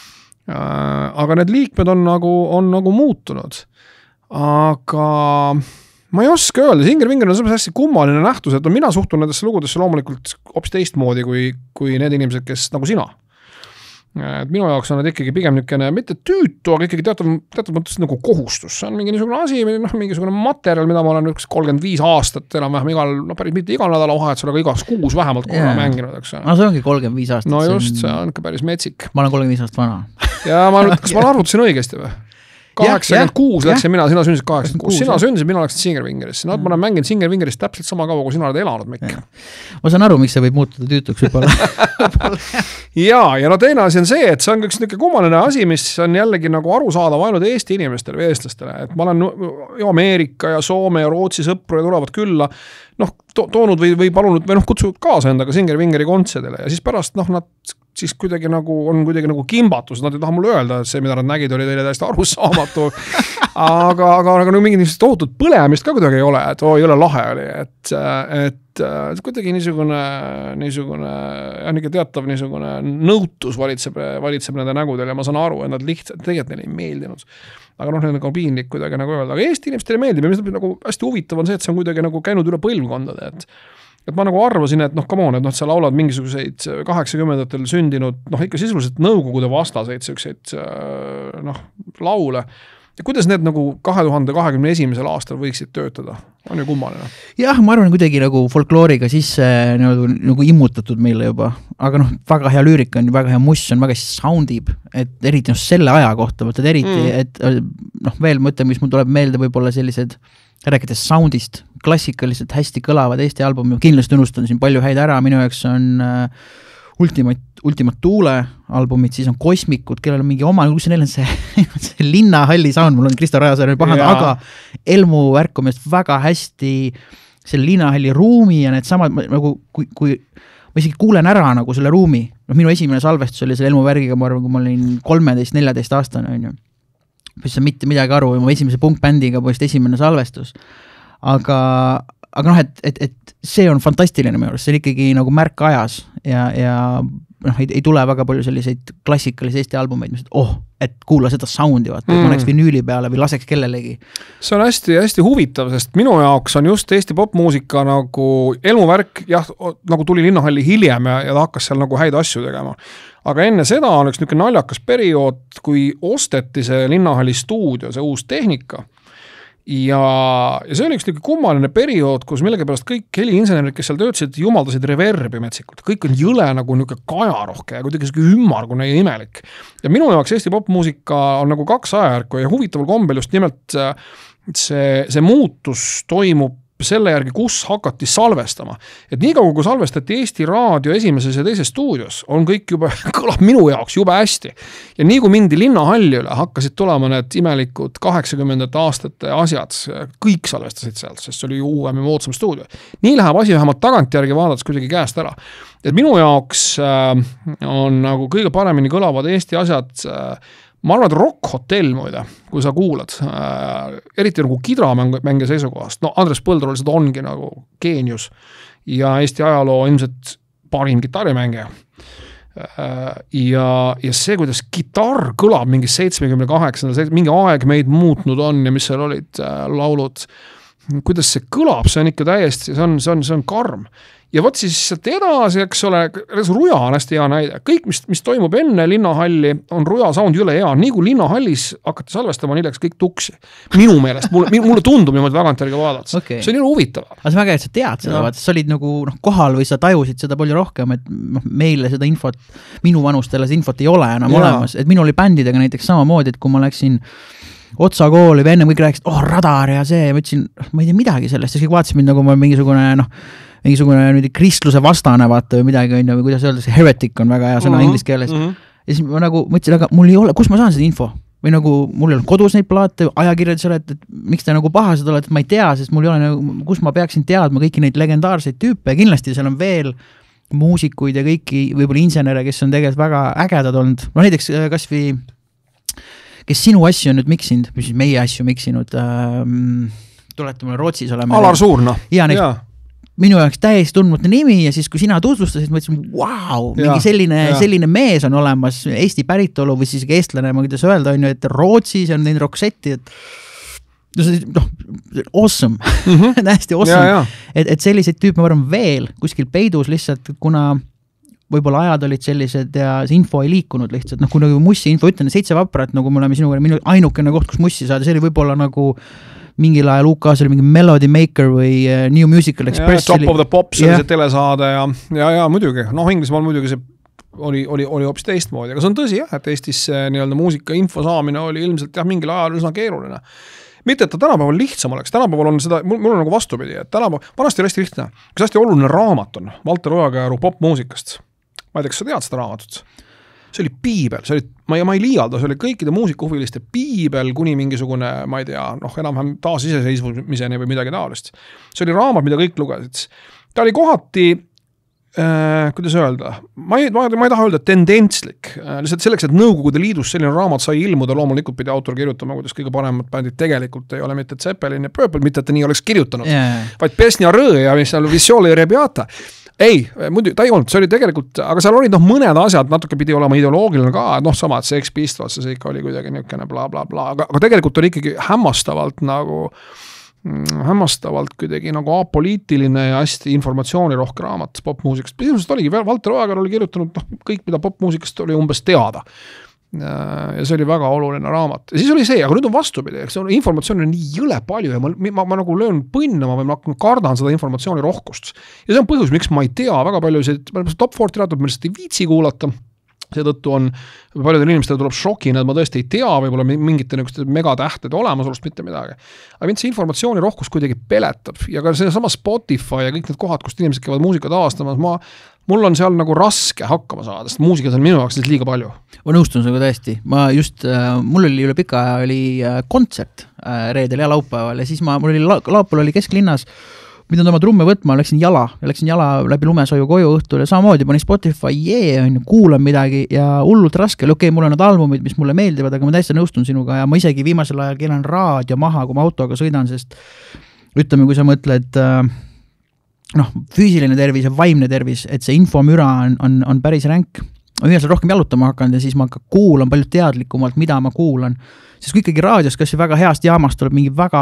Aga need liikmed on nagu, on nagu muutunud. Aga ma ei oska öelda, Singer Vinger on hästi kummaline nähtus, et mina suhtun nendesse lugudesse loomulikult hoopis teistmoodi kui, kui need inimesed, kes nagu sina. Et minu jaoks on need ikkagi pigem niisugune, mitte tüütu, aga ikkagi teatav, teatav mõttes nagu kohustus. See on mingi niisugune asi, noh, mingisugune materjal, mida ma olen kolmkümmend viis aastat enam-vähem igal, no päris mitte igal nädala vahetusel, aga igas kuus vähemalt korra yeah. mänginud. Eks. No see ongi kolmkümmend viis aastat. No just, see on ikka päris metsik. Ma olen kolmkümmend viis aastat vana. Ja ma, kas ma arvutasin õigesti või? kaheksakümmend kuus läksin mina, sina sündisid kaheksakümmend kuus, sina sündisid, mina läksin Singer Vingerisse. No, ma olen mänginud Singer Vingerisse täpselt sama kaua, kui sina oled elanud, Mikk. Ma saan aru, miks see võib muutuda tüütuks võib-olla. ja, ja no teine asi on see, et see on üks niisugune kummaline asi, mis on jällegi nagu arusaadav ainult Eesti inimestele või eestlastele. Et ma olen ju Ameerika ja Soome ja Rootsi sõpru ja tulevad külla, noh, to- toonud või, või palunud või noh, kutsunud kaasa endaga Singer Vingeri kontsedele ja siis pärast, noh, nad siis kuidagi nagu on kuidagi nagu kimbatus, nad ei taha mulle öelda, et see, mida nad nägid, oli teile täiesti arusaamatu. aga, aga, aga no mingit tohutut põlemist ka kuidagi ei ole, et oo, ei ole lahe oli, et, et, et kuidagi niisugune, niisugune, ja niisugune teatav niisugune nõutus valitseb, valitseb nende nägudel ja ma saan aru, et nad lihtsalt, tegelikult neile ei meeldinud. Aga noh, need on piinlik kuidagi nagu öelda, aga Eesti inimestele meeldib ja mis nagu hästi huvitav on see, et see on kuidagi nagu käinud üle põlvkondade, et et ma nagu arvasin, et noh, come on, et noh, sa laulad mingisuguseid kaheksakümnendatel sündinud, noh, ikka sisuliselt nõukogude vastaseid selliseid, noh, laule. ja kuidas need nagu kahe tuhande kahekümne esimesel aastal võiksid töötada? On ju kummaline. Jah, ma arvan kuidagi nagu folklooriga sisse nagu, nagu immutatud meile juba, aga noh, väga hea lüürika on, väga hea muss on, väga soundib, et eriti noh, selle aja kohta, võtad eriti, mm. et noh, veel mõte, mis mul tuleb meelde võib-olla sellised, rääkides soundist, klassikaliselt hästi kõlavad Eesti albumi, kindlasti unustan siin palju häid ära, minu jaoks on uh, Ultimate, Ultimate Tuule albumid, siis on Kosmikud, kellel on mingi oma, kus neil on see, see linnahalli sound, mul on Kristo Rajasaar pahand, aga Elmu värk on meest väga hästi selle linnahalli ruumi ja need samad, nagu kui, kui ma isegi kuulen ära nagu selle ruumi, noh minu esimene salvestus oli selle Elmu värgiga, ma arvan, kui ma olin kolmeteist neljateist aastane, on ju. Mis on mitte midagi aru, mu esimese punkbändiga poist esimene salvestus, aga aga noh, et, et, et see on fantastiline minu arust, see on ikkagi nagu märk ajas ja, ja noh, ei, ei tule väga palju selliseid klassikalisi Eesti albumeid, mis, et oh, et kuula seda soundi, vaata, mm. et ma oleks vinüüli peale või laseks kellelegi. See on hästi, hästi huvitav, sest minu jaoks on just Eesti popmuusika nagu Elmu värk, jah, nagu tuli Linnahalli hiljem ja, ja ta hakkas seal nagu häid asju tegema. Aga enne seda on üks niisugune naljakas periood, kui osteti see Linnahalli stuudio, see uus tehnika. Ja, ja see oli üks niisugune kummaline periood, kus millegipärast kõik heliinsenerid, kes seal töötasid, jumaldasid reverbi metsikult. Kõik on jõle nagu niisugune kajarohke ja kuidagi niisugune ümmargune ja imelik. Ja minu jaoks Eesti popmuusika on nagu kaks ajärku ja huvitaval kombel just nimelt see, see muutus toimub selle järgi, kus hakati salvestama. Et nii kaugu, kui salvestati Eesti Raadio esimeses ja teises stuudios, on kõik juba, kõlab minu jaoks juba hästi. Ja nii kui mindi Linnahalli üle, hakkasid tulema need imelikud kaheksakümnendate aastate asjad, kõik salvestasid sealt, sest see oli uuem ja moodsam stuudio. Nii läheb asi vähemalt tagantjärgi vaadates kuidagi käest ära. Et minu jaoks äh, on nagu kõige paremini kõlavad Eesti asjad äh, ma arvan, et Rock Hotel muide, kui sa kuulad, äh, eriti nagu kidramänge seisukohast, no Andres Põldrol seda ongi nagu geenius ja Eesti ajaloo ilmselt parim kitarrimänge. Äh, ja, ja see, kuidas kitarr kõlab mingi seitsmekümne kaheksandal, mingi aeg meid muutnud on ja mis seal olid äh, laulud, kuidas see kõlab, see on ikka täiesti, see on, see on, see on karm. Ja võt siis sealt edasi, eks ole, Ruja on hästi hea näide. Kõik, mis, mis toimub enne Linnahalli, on Ruja sound jõle hea. Nii kui Linnahallis hakati salvestama, nii läks kõik tuksi. Minu meelest, mulle, mulle tundub niimoodi tagantjärgi vaadates. Okay. See on nii huvitav. Aga see väga, et sa tead seda, vaata, sa olid nagu noh, kohal või sa tajusid seda palju rohkem, et meile seda infot, minu vanustele see infot ei ole enam ja. Olemas. Et minu oli bändidega näiteks samamoodi, et kui ma läksin Otsa kooli või enne kõik rääkisid, oh, radar ja see, ma ütlesin, ma ei tea midagi sellest, siis kõik vaatasid mind nagu ma mingisugune, noh, mingisugune nüüd kristluse vastane vaata või midagi, või kuidas öeldakse, heretic on väga hea sõna uh -huh, inglise keeles. Uh -huh. Ja siis ma nagu mõtlesin, aga mul ei ole, kus ma saan seda info? Või nagu mul ei ole kodus neid plaate, ajakirjad seal, et, et miks te nagu pahased olete, et ma ei tea, sest mul ei ole nagu, kus ma peaksin teadma kõiki neid legendaarseid tüüpe ja kindlasti seal on veel muusikuid ja kõiki võib-olla insenere, kes on tegelikult väga ägedad olnud. No näiteks kas või kes sinu asju on nüüd miksinud, mis meie asju miksinud, ähm, tulete mulle Rootsis olema. Alar Suurna. Ja, neid, ja. Minu jaoks täiesti tundmatu nimi ja siis, kui sina tutvustasid, ma ütlesin, wow, mingi selline, selline mees on olemas, Eesti päritolu või siis eestlane, ma kuidas öelda, on ju, et Rootsis on neid roksetti, et noh, awesome, mm -hmm. hästi awesome, ja, ja. Et, et selliseid tüüp, ma arvan veel kuskil peidus lihtsalt, kuna võib-olla ajad olid sellised ja see info ei liikunud lihtsalt, noh, kui nagu mussi info ütlen, seitse vaprat, nagu me oleme sinuga, minu ainukene koht, kus mussi saada, see oli võib-olla nagu mingil ajal U K-s oli mingi Melody Maker või uh, New Musical Express. Top of the Pops oli yeah. see telesaade ja, ja, ja muidugi, noh, Inglismaal muidugi see oli, oli, oli hoopis teistmoodi, aga see on tõsi jah, et Eestis nii-öelda muusika info saamine oli ilmselt jah, mingil ajal üsna keeruline. Mitte, et ta tänapäeval lihtsam oleks, tänapäeval on seda, mul, mul on nagu vastupidi, et tänapäeval, vanasti oli hästi lihtne, kus hästi oluline raamat on, Valter Ojakäru popmuusikast. Ma ei tea, kas sa tead seda raamatut? See oli piibel, see oli, ma ei, ma ei liialda, see oli kõikide muusikuhuviliste piibel kuni mingisugune, ma ei tea, noh, enam taas iseseisvumiseni või midagi taolist. See oli raamat, mida kõik lugesid. Ta oli kohati, äh, kuidas öelda, ma ei, ma, ma ei taha öelda tendentslik, äh, lihtsalt selleks, et Nõukogude Liidus selline raamat sai ilmuda, loomulikult pidi autor kirjutama, kuidas kõige paremad bändid tegelikult ei ole mitte Zeppelin ja Purple, mitte et ta nii oleks kirjutanud, yeah. vaid Pesnia Rõõ ja mis seal Visioli Rebiata. Ei, muidu, ta ei olnud, see oli tegelikult, aga seal olid noh mõned asjad, natuke pidi olema ideoloogiline ka, noh sama, et Sex Pistols, see ikka oli kuidagi niisugune bla, bla, bla, aga, aga tegelikult oli ikkagi hämmastavalt nagu, hämmastavalt kuidagi nagu apoliitiline ja hästi informatsioonirohke raamat popmuusikast. Põhimõtteliselt oligi, Valter Ojakäru oli kirjutanud noh, kõik, mida popmuusikast oli umbes teada. ja see oli väga oluline raamat. Ja siis oli see, aga nüüd on vastupidi, eks informatsioon on nii jõle palju ja ma, ma, ma nagu löön põnnama või ma kardan seda informatsiooni rohkust. Ja see on põhjus, miks ma ei tea väga palju top nelikümmend raatut, ma lihtsalt ei viitsi kuulata. Seetõttu on paljudel inimestel tuleb šokina, et ma tõesti ei tea võib-olla mingite megatähtede olemasolust mitte midagi. Aga mind see informatsiooni rohkus kuidagi peletab ja ka see sama Spotify ja kõik need kohad, kust inimesed käivad muusikat avastamas, ma, mul on seal nagu raske hakkama saada, sest muusikat on minu jaoks liiga palju. Ma nõustun sinuga tõesti. Ma just, mul oli üle pika aja oli kontsert reedel ja laupäeval ja siis ma, mul oli laupäeval oli kesklinnas, mida oma trumme võtma, läksin jala, läksin jala läbi lumesoju koju õhtul ja samamoodi panin Spotify, jee, on ju, kuulan midagi ja hullult raske, okei, mul on need albumid, mis mulle meeldivad, aga ma täiesti nõustun sinuga ja ma isegi viimasel ajal keelan raadio maha, kui ma autoga sõidan, sest ütleme, kui sa mõtled noh, füüsiline tervis ja vaimne tervis, et see infomüra on, on, on päris ränk. Ma viimasel rohkem jalutama hakanud ja siis ma kuulan palju teadlikumalt, mida ma kuulan. Sest kui ikkagi raadios, kas see väga heast jaamast tuleb mingi väga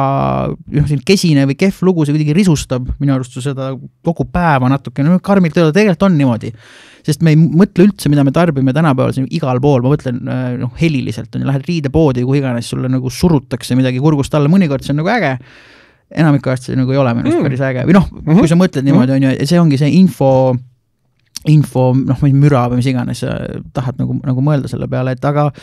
kesine või kehv lugu, see kuidagi risustab minu arust seda kogu päeva natuke. No, karmilt öelda, tegelikult on niimoodi. Sest me ei mõtle üldse, mida me tarbime tänapäeval siin igal pool. Ma mõtlen no, heliliselt. On, lähed riidepoodi, kui iganes sulle nagu surutakse midagi kurgust alla. Mõnikord see on nagu äge. Enamik ajast see nagu ei ole minu mm. päris äge. Või noh, mm-hmm. kui sa mõtled niimoodi, on ju, see ongi see info, info noh, müra või mis iganes tahad nagu, nagu mõelda selle peale, et aga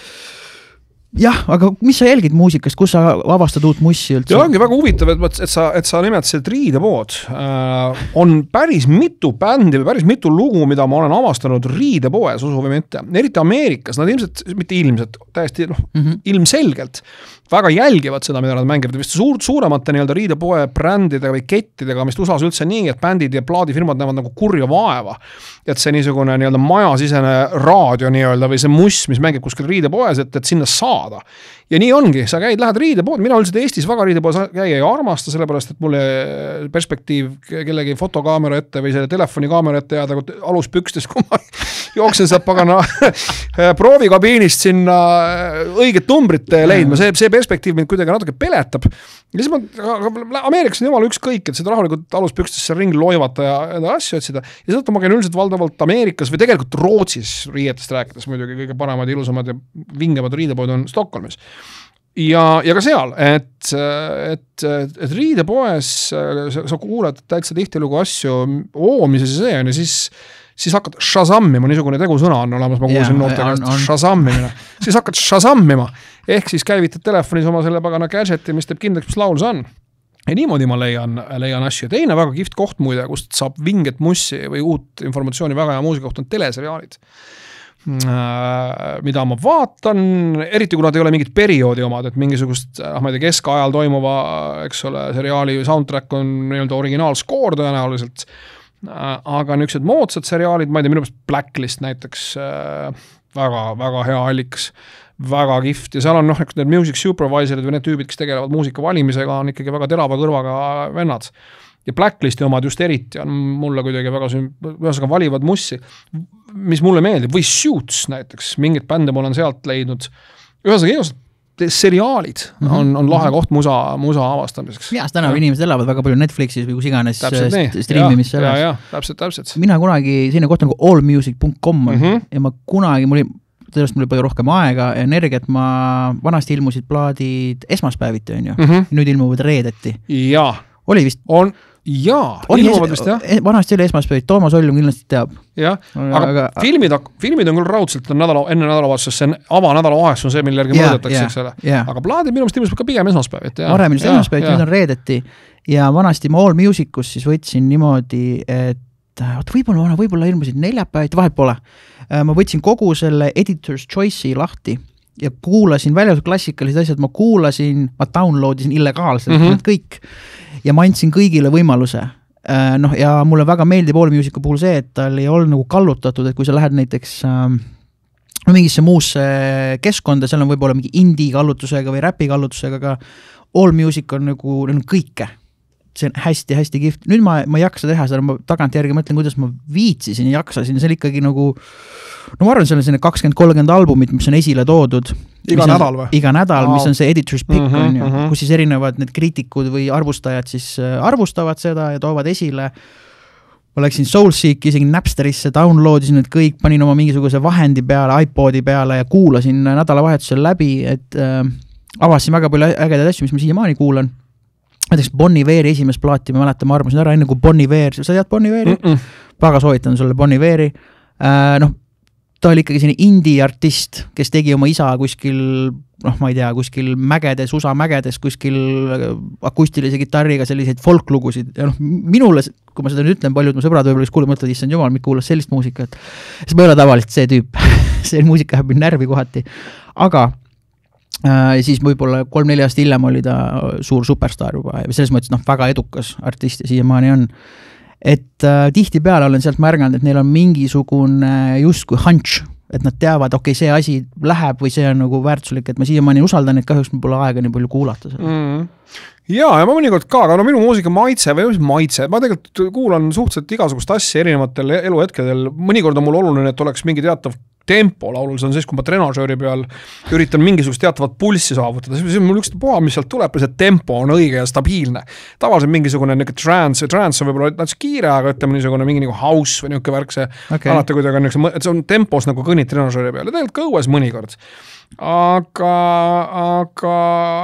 jah, aga mis sa jälgid muusikast, kus sa avastad uut mussi üldse? Ja ongi väga huvitav, et, et sa, et sa nimetasid riidepood. Äh, on päris mitu bändi või päris mitu lugu, mida ma olen avastanud riidepoes, usu või mitte. Eriti Ameerikas, nad ilmselt, mitte ilmselt, täiesti noh, mm-hmm. ilmselgelt väga jälgivad seda, mida nad mängivad. Vist suur, suuremate nii-öelda riidepoe brändidega või kettidega, mis usas üldse nii, et bändid ja plaadifirmad näevad nagu kurja vaeva. Et see niisugune nii-öelda majasisene raadio nii-öelda või see muss, mis mängib kuskil riidepoes, et, et sinna saada. Ja nii ongi, sa käid, lähed riidepood, mina üldiselt Eestis väga riidepoes käia ei armasta, sellepärast, et mulle perspektiiv kellegi fotokaamera ette või selle telefonikaamera ette jääda aluspükstes, kui ma jooksen sealt pagana proovikabiinist sinna õiget numbrit leidma, see, see perspektiiv mind kuidagi natuke peletab. Ja siis ma, Ameerikas on jumala ükskõik, et seda rahulikult aluspükstesse ringi loivata ja, ja asju otsida. Ja seda ma käin üldiselt valdavalt Ameerikas või tegelikult Rootsis riietest rääkides muidugi kõige paremad, ilusamad ja vingemad riidepood on Stockholmis. Ja, ja ka seal, et, et, et riidepoes sa, sa kuuled täitsa tihtilugu asju oomises ja see on ja siis siis hakkad shazammima, niisugune tegusõna on olemas, ma kuulsin yeah, noorte käest, shazammimine. Siis hakkad shazammima, ehk siis käivitad telefonis oma selle pagana gadgeti, mis teeb kindlaks, mis laul see on. Ja niimoodi ma leian, leian asju. Teine väga kihvt koht muide, kust saab vinget mussi või uut informatsiooni väga hea muusika kohta on teleseriaalid. Mida ma vaatan, eriti kui nad ei ole mingit perioodi omad, et mingisugust, ah, ma ei tea, keskajal toimuva, eks ole, seriaali soundtrack on nii-öelda originaalskoor tõenäoliselt, aga niisugused moodsad seriaalid, ma ei tea, minu pärast Blacklist näiteks väga, väga hea allikas, väga kihvt ja seal on noh, need music supervisorid või need tüübid, kes tegelevad muusika valimisega, on ikkagi väga terava kõrvaga vennad. Ja Blacklisti omad just eriti on mulle kuidagi väga ühesõnaga valivad mussi, mis mulle meeldib, või Suits näiteks, mingid bände ma olen sealt leidnud. Ühesõnaga igasugused seriaalid mm-hmm. on, on lahe koht musa, musa avastamiseks. Ja, täna ja. Inimesed elavad väga palju Netflixis või kus iganes streamimis selles. Ja, ja, täpselt, täpselt. Mina kunagi selline koht nagu all music dot com mm-hmm. ja ma kunagi, mul oli, tõenäoliselt mul oli palju rohkem aega ja energiat, ma vanasti ilmusid plaadid esmaspäeviti, on ju. Mm-hmm. Nüüd ilmuvad reedeti. Ja. Oli vist? On, jaa. Oli ilmuvad vist, jah? Vanasti oli esmaspäeviti, Toomas Oljum kindlasti teab. Jah, aga, aga filmid, filmid on küll raudselt on nädala, enne nädalavahetus, see on avanädala vahetus on see, mille järgi yeah, mõõdetakse, yeah, eks ole. Yeah. Aga plaadid minu meelest ilmus ka pigem esmaspäeviti. Varem ilmus esmaspäeviti, nüüd on reedeti. Ja vanasti ma All Musicus siis võtsin niimoodi, et võib-olla, võib-olla ilmusid neljapäeviti, vahet pole. Ma võtsin kogu selle Editor's Choice'i lahti ja kuulasin välja klassikalised asjad, ma kuulasin, ma downloadisin illegaalselt mm-hmm. need kõik ja ma andsin kõigile võimaluse. No, ja mulle väga meeldib All Musicu puhul see, et tal ei ole nagu kallutatud, et kui sa lähed näiteks ähm, mingisse muusse keskkonda, seal on võib-olla mingi indie kallutusega või räpi kallutusega, aga All Music on nagu on kõike. See on hästi-hästi kihvt. Nüüd ma, ma ei jaksa teha seda, ma tagant järgi mõtlen, kuidas ma viitsisin ja jaksasin, see on ikkagi nagu no ma arvan, see on selline kakskümmend kolmkümmend albumit, mis on esile toodud. Iga nädal või? Iga nädal, mis on see editor's pick, uh-huh, on ju, uh-huh. kus siis erinevad need kriitikud või arvustajad siis arvustavad seda ja toovad esile. ma läksin Soulseeki, isegi Napsterisse, downloadisin need kõik, panin oma mingisuguse vahendi peale, iPodi peale ja kuulasin nädalavahetusel läbi, et äh, avasin väga palju ägedaid asju, mis ma siiamaani kuulan. Näiteks Bon Iveri esimest plaati, ma mäletan, ma arvasin ära enne kui Bon Iver, sa tead Bon Iveri? Mm -mm. Väga soovitan sulle Bon Iveri. Äh, noh, ta oli ikkagi selline indie-artist, kes tegi oma isa kuskil, noh, ma ei tea, kuskil mägedes, U S A mägedes, kuskil akustilise gitarriga selliseid folklugusid. Ja noh, minule, kui ma seda nüüd ütlen, paljud mu sõbrad võib-olla, kes kuuleb, mõtlevad, issand jumal, miks kuulas sellist muusikat. Siis ma ei ole tavaliselt see tüüp. see muusika läheb mind närvi kohati. Aga äh, siis võib-olla kolm-neli aasta hiljem oli ta suur superstar juba. Selles mõttes, noh, väga edukas artist ja siiamaani on. Et äh, tihti peale olen sealt märganud, et neil on mingisugune justkui hunch, et nad teavad, okei, okay, see asi läheb või see on nagu väärtusulik, et ma siiamaani usaldan, et kahjuks mul pole aega nii palju kuulata seda. Mm. Jaa, ja ma mõnikord ka, aga no minu muusika maitse või maitse, ma tegelikult kuulan suhteliselt igasugust asja erinevatel eluhetkedel, mõnikord on mul oluline, et oleks mingi teatav tempo laulul, see on siis, kui ma trenažööri peal üritan mingisugust teatavat pulssi saavutada, siis on mul üks puha, mis sealt tuleb, see tempo on õige ja stabiilne. Tavaliselt mingisugune niisugune trance, trance on võib-olla natuke kiire, aga ütleme niisugune mingi nagu house või niisugune värk, see okay. Alati kuidagi on niisugune, et see on tempos nagu kõnnid trenažööri peal ja tegelikult ka õues mõnikord. Aga, aga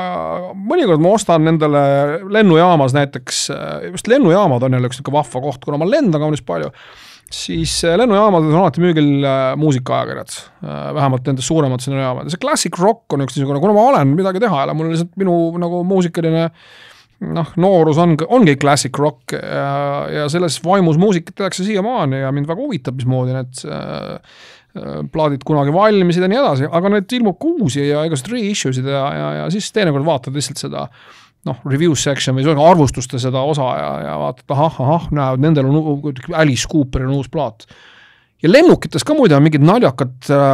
mõnikord ma ostan nendele lennujaamas näiteks, just lennujaamad on jälle üks niisugune vahva koht, kuna ma lendan kaunis palju, siis lennujaamades on alati müügil muusikaajakirjad, vähemalt nendes suuremad lennujaamad. See classic rock on üks niisugune, kuna ma olen midagi teha, ja mul lihtsalt minu nagu muusikaline noh, noorus on, ongi classic rock ja, ja selles vaimus muusikat tehakse siiamaani ja mind väga huvitab, mismoodi need äh, plaadid kunagi valmisid ja nii edasi, aga need ilmub kuusi ja igasugused reissuesid ja, ja, ja siis teinekord vaatad lihtsalt seda noh, review section või arvustuste seda osa ja, ja vaatad, ahah, ahah, näevad, nendel on Alice Cooperil on uus plaat. Ja lennukites ka muide on mingid naljakad,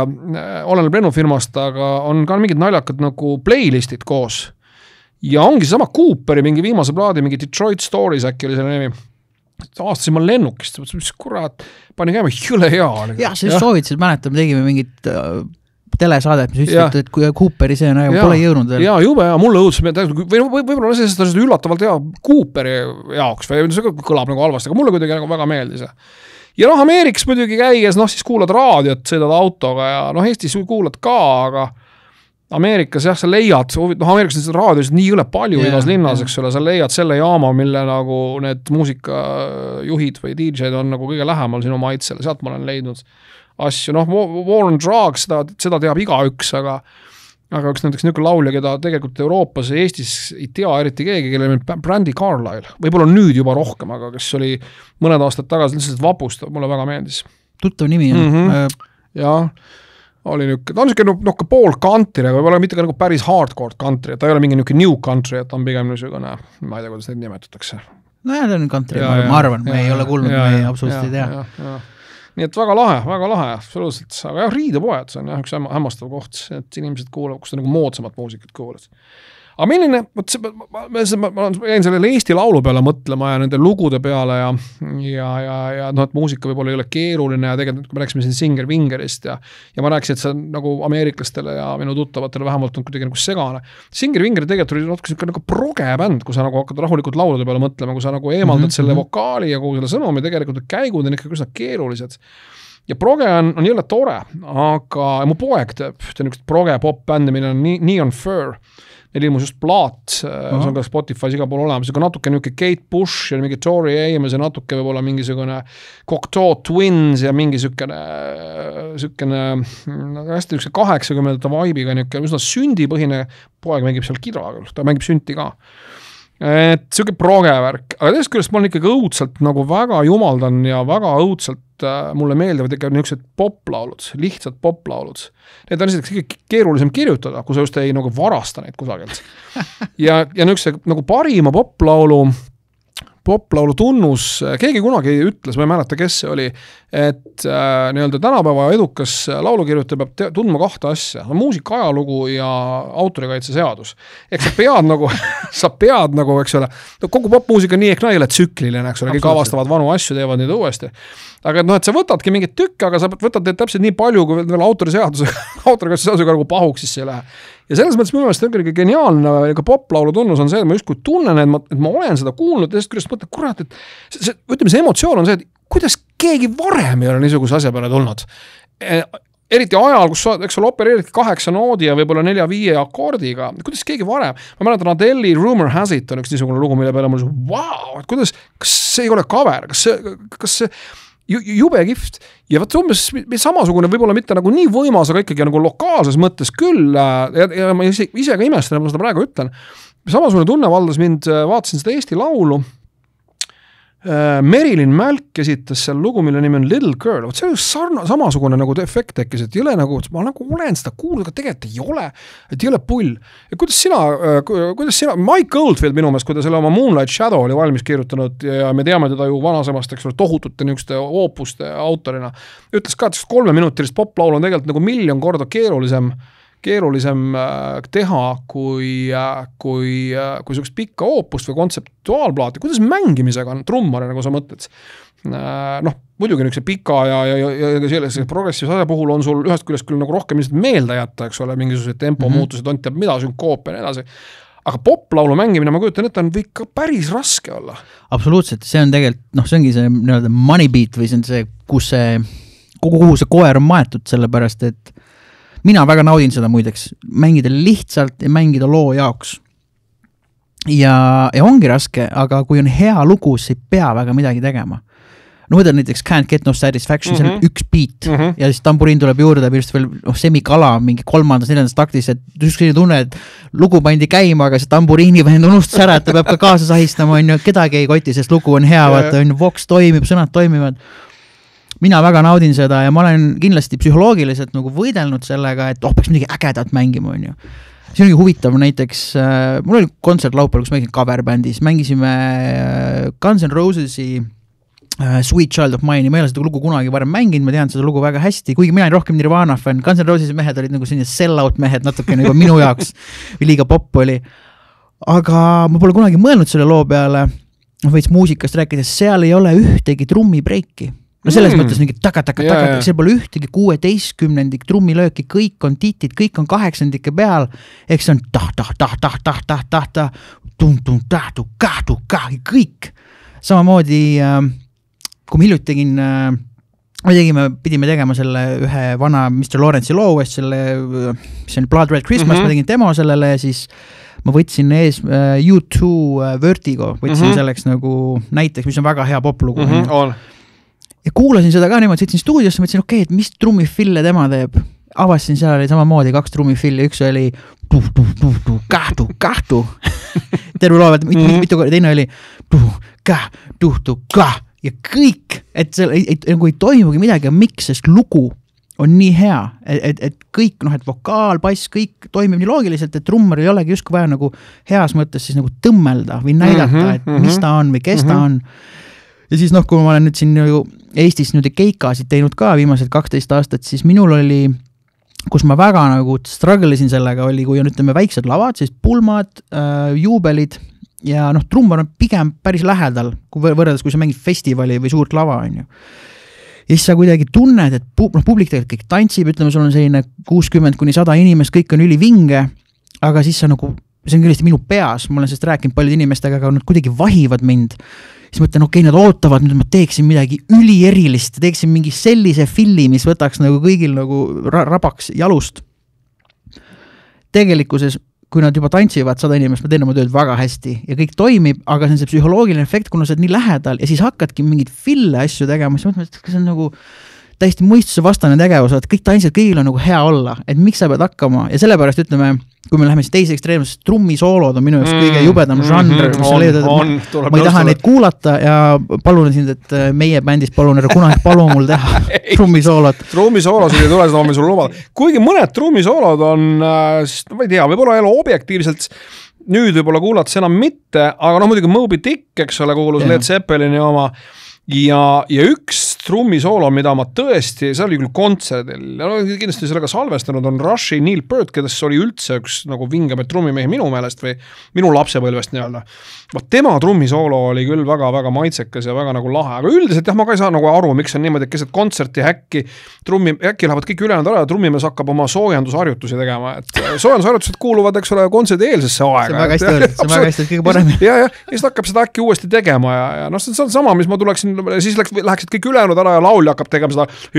äh, oleneb lennufirmast, aga on ka mingid naljakad nagu playlistid koos. Ja ongi sama Cooperi mingi viimase plaadi, mingi Detroit Stories äkki oli selle nimi. Aastasin ma lennukist, mis kurat, pani käima jõle hea. Jah, sa just soovitasid, mäletan, me tegime mingit äh, telesaadet, mis ütlesid, et kui Cooperi see on, ja, pole jõudnud veel. Jaa, jube, ja mulle õudus, või võib-olla on see, et see üllatavalt hea Cooperi jaoks, või see kõlab nagu halvasti, aga mulle kuidagi nagu väga meeldis. Ja noh, Ameerikas muidugi käies, noh siis kuulad raadiot, sõidad autoga ja noh, Eestis kuulad ka, aga Ameerikas jah, sa leiad, noh Ameerikas on raadiosid nii jõle palju yeah, igas linnas, yeah. Eks ole, sa leiad selle jaama, mille nagu need muusikajuhid või D J-d on nagu kõige lähemal sinu maitsele, sealt ma olen leidnud asju, noh War on Drugs, seda, seda teab igaüks, aga aga üks näiteks niisugune laulja, keda tegelikult Euroopas ja Eestis ei tea eriti keegi, kelle on Brandy Carlile, võib-olla nüüd juba rohkem, aga kes oli mõned aastad tagasi lihtsalt vapustav, mulle väga meeldis. Tuttav nimi on. Mm -hmm. Jah, oli niisugune, ta on niisugune noh, pool country, aga võib-olla mitte ka nagu päris hardcore country, ta ei ole mingi niisugune new country, et ta on pigem niisugune, ma ei tea, kuidas neid nimetatakse. No jah, ta on country, ja, ma, ja, ma arvan, ja, me ei ja, ole kuulnud, me ei absoluutselt ei tea. Ja, ja. Nii et väga lahe, väga lahe, absoluutselt. Aga jah, riidepoed, see on jah, üks hämmastav koht, et inimesed kuulavad, kus ta nagu moodsamat muusikat kuulad. Aga milline, võt, ma, ma, ma, ma jäin sellele Eesti laulu peale mõtlema ja nende lugude peale ja, ja, ja, ja noh, et muusika võib-olla ei ole keeruline ja tegelikult, kui me rääksime siin Singer Vingerist ja, ja ma rääksin, et see on nagu ameeriklastele ja minu tuttavatele vähemalt on kuidagi nagu segane. Singer Vinger tegelikult oli natuke nagu progebänd, kui sa nagu hakkad rahulikult laulude peale mõtlema, kui sa nagu eemaldad mm -hmm. selle vokaali ja kogu selle sõnumi, tegelikult käigud on ikka üsna keerulised. Ja proge on, on jõle tore, aga mu poeg teeb, see on üks proge pop-bändi, mille on Neon Fur. Neil ilmus just plaat, see on ka Spotify's iga pool olemas, aga natuke niisugune Kate Bush ja mingi Tori Amos ja natuke võib-olla mingisugune Cocteau Twins ja mingi niisugune niisugune hästi niisugune kaheksakümnendate vaibiga niisugune üsna sündipõhine, poeg mängib seal kidra, ta mängib sünti ka. Et niisugune progevärk, aga teisest küljest ma olen ikkagi õudselt nagu väga jumaldan ja väga õudselt mulle meeldivad ikka niisugused poplaulud, lihtsad poplaulud. Need on isegi keerulisem kirjutada, kui sa just ei nagu varasta neid kusagilt. Ja, ja niisuguse nagu parima poplaulu, poplaulu tunnus, keegi kunagi ütles, ma ei mäleta, kes see oli, et äh, nii-öelda tänapäeva edukas laulukirjutaja peab te- tundma kahte asja, muusika ajalugu ja autorikaitseseadus. Eks sa pead nagu, sa pead nagu, eks ole, kogu popmuusika nii ehk naa ei ole tsükliline, eks ole, kõik avastavad vanu asju, teevad neid uuesti. Aga et noh, et sa võtadki mingit tükke, aga sa võtad neid täpselt nii palju, kui veel autoriseaduse, autorikaitseseadusega nagu pahuks, siis see ei lähe. Ja selles mõttes minu meelest on geniaalne ka poplaulu tunnus on see, et ma justkui tunnen, et ma, et ma olen seda kuulnud ja sest küljest mõtlen, kurat, et see, ütleme, see emotsioon on see, et kuidas keegi varem ei ole niisuguse asja peale tulnud? Eriti ajal, kus sa, eks ole, opereerid kaheksa noodi ja võib-olla nelja-viie akordiga. Kuidas keegi varem? Ma mäletan, Adele'i Rumor Has It on üks niisugune lugu, mille peale mul on wow, et kuidas, kas see ei ole cover? Kas see, kas see jube kihvt? Ja võt umbes samasugune, võib-olla mitte nagu nii võimas, aga ikkagi nagu lokaalses mõttes küll. Ja, ja ma ise, ise ka imestan, ma seda praegu ütlen. Samasugune tunne valdas mind, vaatasin seda Eesti laulu. Merilin Mälk esitas seal lugu, mille nimi on Little Girl. See on sarna, samasugune nagu efekt tekkis, et ei ole nagu, ma nagu olen seda kuulnud, aga tegelikult ei ole, et ei ole pull. Ja kuidas sina, kuidas sina, Mike Oldfield minu meelest, kui ta selle oma Moonlight Shadow oli valmis kirjutanud ja me teame teda ju vanasemast, eks ole, tohutute niisuguste oopuste autorina, ütles ka, et kolmeminutilist poplaul on tegelikult nagu miljon korda keerulisem keerulisem teha kui, kui, kui sellist pikka oopust või kontseptuaalplaati. Kuidas mängimisega on trummari, nagu sa mõtled? Noh, muidugi niisuguse pika ja, ja, ja, ja sellise progressiivse asja puhul on sul ühest küljest küll nagu rohkem meelde jätta, eks ole, mingisugused tempo mm-hmm. muutused, on teab mida, sünkoop ja nii edasi. Aga poplaulu mängimine, ma kujutan, et on või ikka päris raske olla. Absoluutselt, see on tegelikult, noh, see ongi see nii-öelda money beat või see on see, kus see, kuhu see koer on maetud, sellepärast, et mina väga naudin seda muideks, mängida lihtsalt ja mängida loo jaoks. Ja, ja ongi raske, aga kui on hea lugu, siis ei pea väga midagi tegema. No võtad näiteks Can't Get No Satisfaction, mm-hmm. see on üks beat mm-hmm. ja siis tamburiin tuleb juurde, ta veel oh, semikala mingi kolmandas, neljandas taktis, et just selline tunne, et lugu pandi käima, aga see tamburiini vahend unustus ära, et ta peab ka kaasa sahistama, on ju, kedagi ei koti, sest lugu on hea, vaata, on ju, voks toimib, sõnad toimivad. Mina väga naudin seda ja ma olen kindlasti psühholoogiliselt nagu võidelnud sellega, et oh, peaks midagi ägedat mängima, on ju. See ongi huvitav, näiteks, äh, mul oli kontsert laupäeval, kus mängisin coverbändis, mängisime äh, Guns N' Rosesi äh, Sweet Child of Mine'i, ma ei ole seda lugu kunagi varem mänginud, ma tean seda lugu väga hästi, kuigi mina rohkem Nirvana fänn, Guns N' Rosesi mehed olid nagu selline sell-out mehed natukene juba minu jaoks, liiga pop oli. Aga ma pole kunagi mõelnud selle loo peale, võiks muusikast rääkides, seal ei ole ühtegi trummibreiki. No selles mm. mõttes mingi taka-taka-taka, yeah, yeah. seal pole ühtegi kuueteistkümnendik trummilööki, kõik on titid, kõik on kaheksandike peal, eks see on ta-ta-ta-ta-ta-ta-ta-ta, tum-tum-ta-tu-ka-tu-ka, kõik. Samamoodi, kui ma hiljuti tegin, me tegime, pidime tegema selle ühe vana mister Lawrence'i loo, selle, see on Blood Red Christmas, mm-hmm. ma tegin demo sellele ja siis ma võtsin ees uh, U two Vertigo, võtsin mm-hmm. selleks nagu näiteks, mis on väga hea poplugu. Mm-hmm. On. Ja kuulasin seda ka niimoodi, sõitsin stuudiosse, mõtlesin, okei, okay, et mis trummifille tema teeb. Avasin seal oli samamoodi kaks trummifille, üks oli tuh, tuh, tuh, tuh, kahtu, kahtu. Terve loo, mitu, mm-hmm. mitu korda, teine oli tuh, kah, tuh, tuh, kah. Ja kõik, et seal ei, nagu ei toimugi midagi, ja miks, sest lugu on nii hea, et, et, et kõik, noh, et vokaal, bass, kõik toimib nii loogiliselt, et trummar ei olegi justkui vaja nagu heas mõttes siis nagu tõmmelda või näidata, mm-hmm. et mis ta on või kes mm-hmm. ta on. Ja siis noh, kui ma olen nüüd siin ju Eestis nüüd keikasid teinud ka viimased kaksteist aastat, siis minul oli, kus ma väga nagu strugglesin sellega, oli, kui on ütleme väiksed lavad, siis pulmad, äh, juubelid ja noh, trummar on pigem päris lähedal, kui võrreldes, kui sa mängid festivali või suurt lava, on ju. Ja siis sa kuidagi tunned, et pu- noh, publik tegelikult kõik tantsib, ütleme, sul on selline kuuskümmend kuni sada inimest, kõik on ülivinge, aga siis sa nagu, see on kindlasti minu peas, ma olen sellest rääkinud paljude inimestega, aga nad kuidagi vahivad mind. Siis mõtlen, okei, okay, nad ootavad, nüüd ma teeksin midagi ülierilist, teeksin mingi sellise filli, mis võtaks nagu kõigil nagu rabaks jalust. Tegelikkuses, kui nad juba tantsivad sada inimest, ma teen oma tööd väga hästi ja kõik toimib, aga see on see psühholoogiline efekt, kuna sa oled nii lähedal ja siis hakkadki mingid fille asju tegema, siis mõtlen, et see on nagu täiesti mõistuse vastane tegevus, et kõik tantsijad, kõigil on nagu hea olla, et miks sa pead hakkama ja sellepärast ütleme, kui me läheme siis teise ekstreemsest, trummisoolod on minu jaoks kõige jubedam žanr, mis sa leiad, et ma ei taha neid kuulata ja palun sind, et meie bändis palun ära kunagi palun mul teha trummisoolod. Trummisoolosid ei tule seda homme sul lubada. Kuigi mõned trummisoolod on, ma ei tea, võib-olla jälle objektiivselt nüüd võib-olla kuulates enam mitte, aga no muidugi Moby Dick, eks ole, kuulus Led Zeppelini oma ja, ja üks trummisoolo, mida ma tõesti, see oli küll kontserdil, no, kindlasti sellega salvestanud on Rushi Neil Peart, kes oli üldse üks nagu vingemaid trummimehi minu meelest või minu lapsepõlvest nii-öelda. Tema trummisoolo oli küll väga-väga maitsekas ja väga nagu lahe, aga üldiselt jah, ma ka ei saa nagu aru, miks on niimoodi, et keset kontserti häkki, trummi, äkki lähevad kõik ülejäänud ära ja trummimees hakkab oma soojendusharjutusi tegema, et soojendusharjutused kuuluvad, eks ole, kontserdi eelsesse aega. See on väga hästi öeldud, see on väga hästi kõige parem. Ja, ja, ja siis hakkab seda äkki uuesti tegema ja, ja noh, see on sama, mis ma tuleksin siis läks, läheksid kõik ülejäänud ära ja laulja hakkab tegema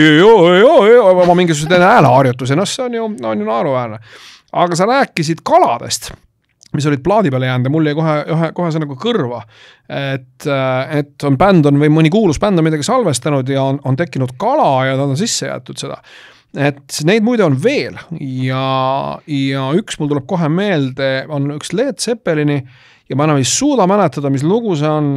seda oma mingisugused hääleharjutusi, noh see on ju, on ju naeruväärne. Aga sa rääkisid kaladest, mis olid plaadi peale jäänud ja mul jäi kohe, kohe, kohe see nagu kõrva, et, et on bänd on või mõni kuulus bänd on midagi salvestanud ja on, on tekkinud kala ja ta on sisse jäetud seda. Et neid muide on veel ja, ja üks mul tuleb kohe meelde, on üks Led Zeppelini ja ma enam ei suuda mäletada, mis lugu see on,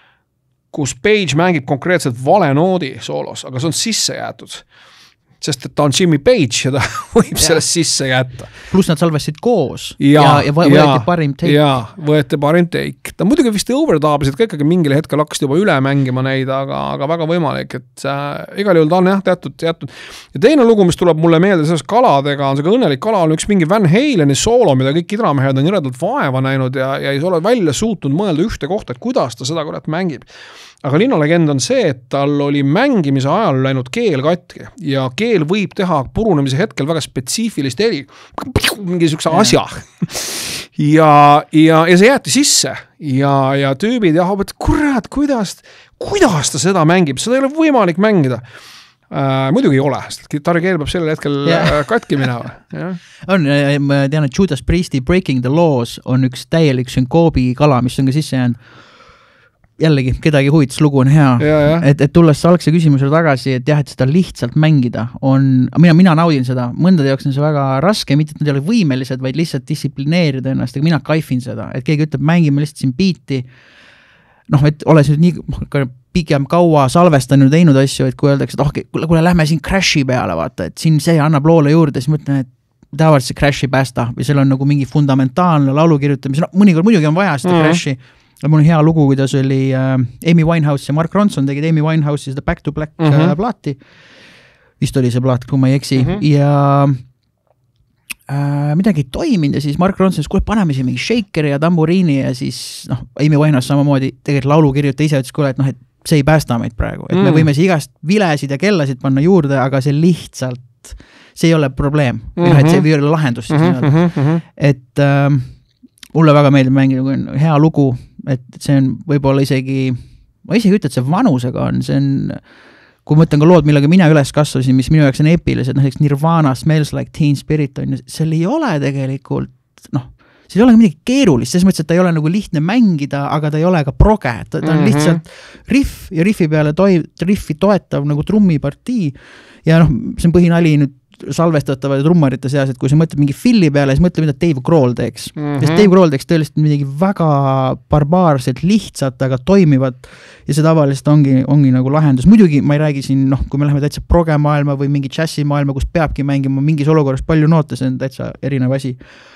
kus Page mängib konkreetselt vale noodi soolos, aga see on sisse jäetud. Sest et ta on Jimmy Page ja ta võib ja. Sellest sisse jätta. Plus nad salvestasid koos ja, ja, ja võeti ja, parim take. Ja, võeti parim take. Ta muidugi vist overdaabisid ka ikkagi mingil hetkel hakkasid juba üle mängima neid, aga, aga väga võimalik, et äh, igal juhul ta on jah teatud, teatud. Ja teine lugu, mis tuleb mulle meelde selles kaladega, on see ka õnnelik kala, on üks mingi Van Haleni soolo, mida kõik idramehed on jõredalt vaeva näinud ja, ja ei ole välja suutnud mõelda ühte kohta, et kuidas ta seda kurat mängib. Aga linnalegend on see, et tal oli mängimise ajal läinud keel katki ja keel võib teha purunemise hetkel väga spetsiifilist heli, mingi sükse asja. ja, ja, ja see jäeti sisse ja, ja tüübid jahab, et kurat, kuidas, kuidas ta seda mängib, seda ei ole võimalik mängida. Äh, muidugi ei ole, sest kitarri keel peab sellel hetkel yeah. katki minema. Ja. On, ma tean, et Judas Priesti Breaking the Laws on üks täielik sünkoobi kala, mis on ka sisse jäänud. Jällegi, kedagi huvitas, lugu on hea, ja, ja. Et, et tulles algse küsimusele tagasi, et jah, et seda lihtsalt mängida on, mina, mina naudin seda, mõndade jaoks on see väga raske, mitte et nad ei ole võimelised, vaid lihtsalt distsiplineerida ennast, aga mina kaifin seda, et keegi ütleb, mängime lihtsalt siin biiti, noh, et ole see nii pigem kaua salvestanud ja teinud asju, et kui öeldakse, et oh, kuule, kuule, lähme siin crashi peale, vaata, et siin see annab loole juurde, siis mõtlen, et tahavad see crashi päästa või seal on nagu mingi fundamentaalne laulu kirjutamise, no mõnikord muidugi on vaja seda mm-hmm. crashi. Mul on hea lugu, kuidas oli äh, Amy Winehouse ja Mark Ronson tegid Amy Winehouse'i seda Back to Black mm-hmm. äh, plaati. Vist oli see plaat, kui ma ei eksi. Mm-hmm. Ja äh, midagi ei toiminud ja siis Mark Ronson, kuule, paneme siin mingi shakeri ja tamburiini ja siis noh, Amy Winehouse samamoodi tegelikult laulu kirjuta ise, ütles, kuule, et noh, et see ei päästa meid praegu. Et mm. me võime see igast vilesid ja kellasid panna juurde, aga see lihtsalt, see ei ole probleem. Mm-hmm. Et see ei ole lahendus. Siis mm-hmm. Mm-hmm. Et äh, mulle väga meeldib mängida, kui on hea lugu, et see on võib-olla isegi, ma isegi ütled, see vanusega on, see on, kui mõtlen ka lood, millega mina üles kasvasin, mis minu jaoks on eepilised, noh, Nirvana, Smells Like Teen Spirit on, seal ei ole tegelikult, noh, see ei ole midagi keerulist, selles mõttes, et ta ei ole nagu lihtne mängida, aga ta ei ole ka proge, ta, ta on mm-hmm. lihtsalt riff ja riffi peale toi, riffi toetav nagu trummipartii ja noh, see on põhinali nüüd salvestatava trummarite seas, et kui sa mõtled mingi filli peale, siis mõtle, mida Dave Grohl teeks. Mm-hmm. Sest Dave Grohl teeks tõeliselt midagi väga barbaarselt lihtsat, aga toimivat ja see tavaliselt ongi, ongi nagu lahendus. Muidugi ma ei räägi siin, noh, kui me läheme täitsa proge maailma või mingi džassi maailma, kus peabki mängima mingis olukorras palju noote, see on täitsa erinev asi.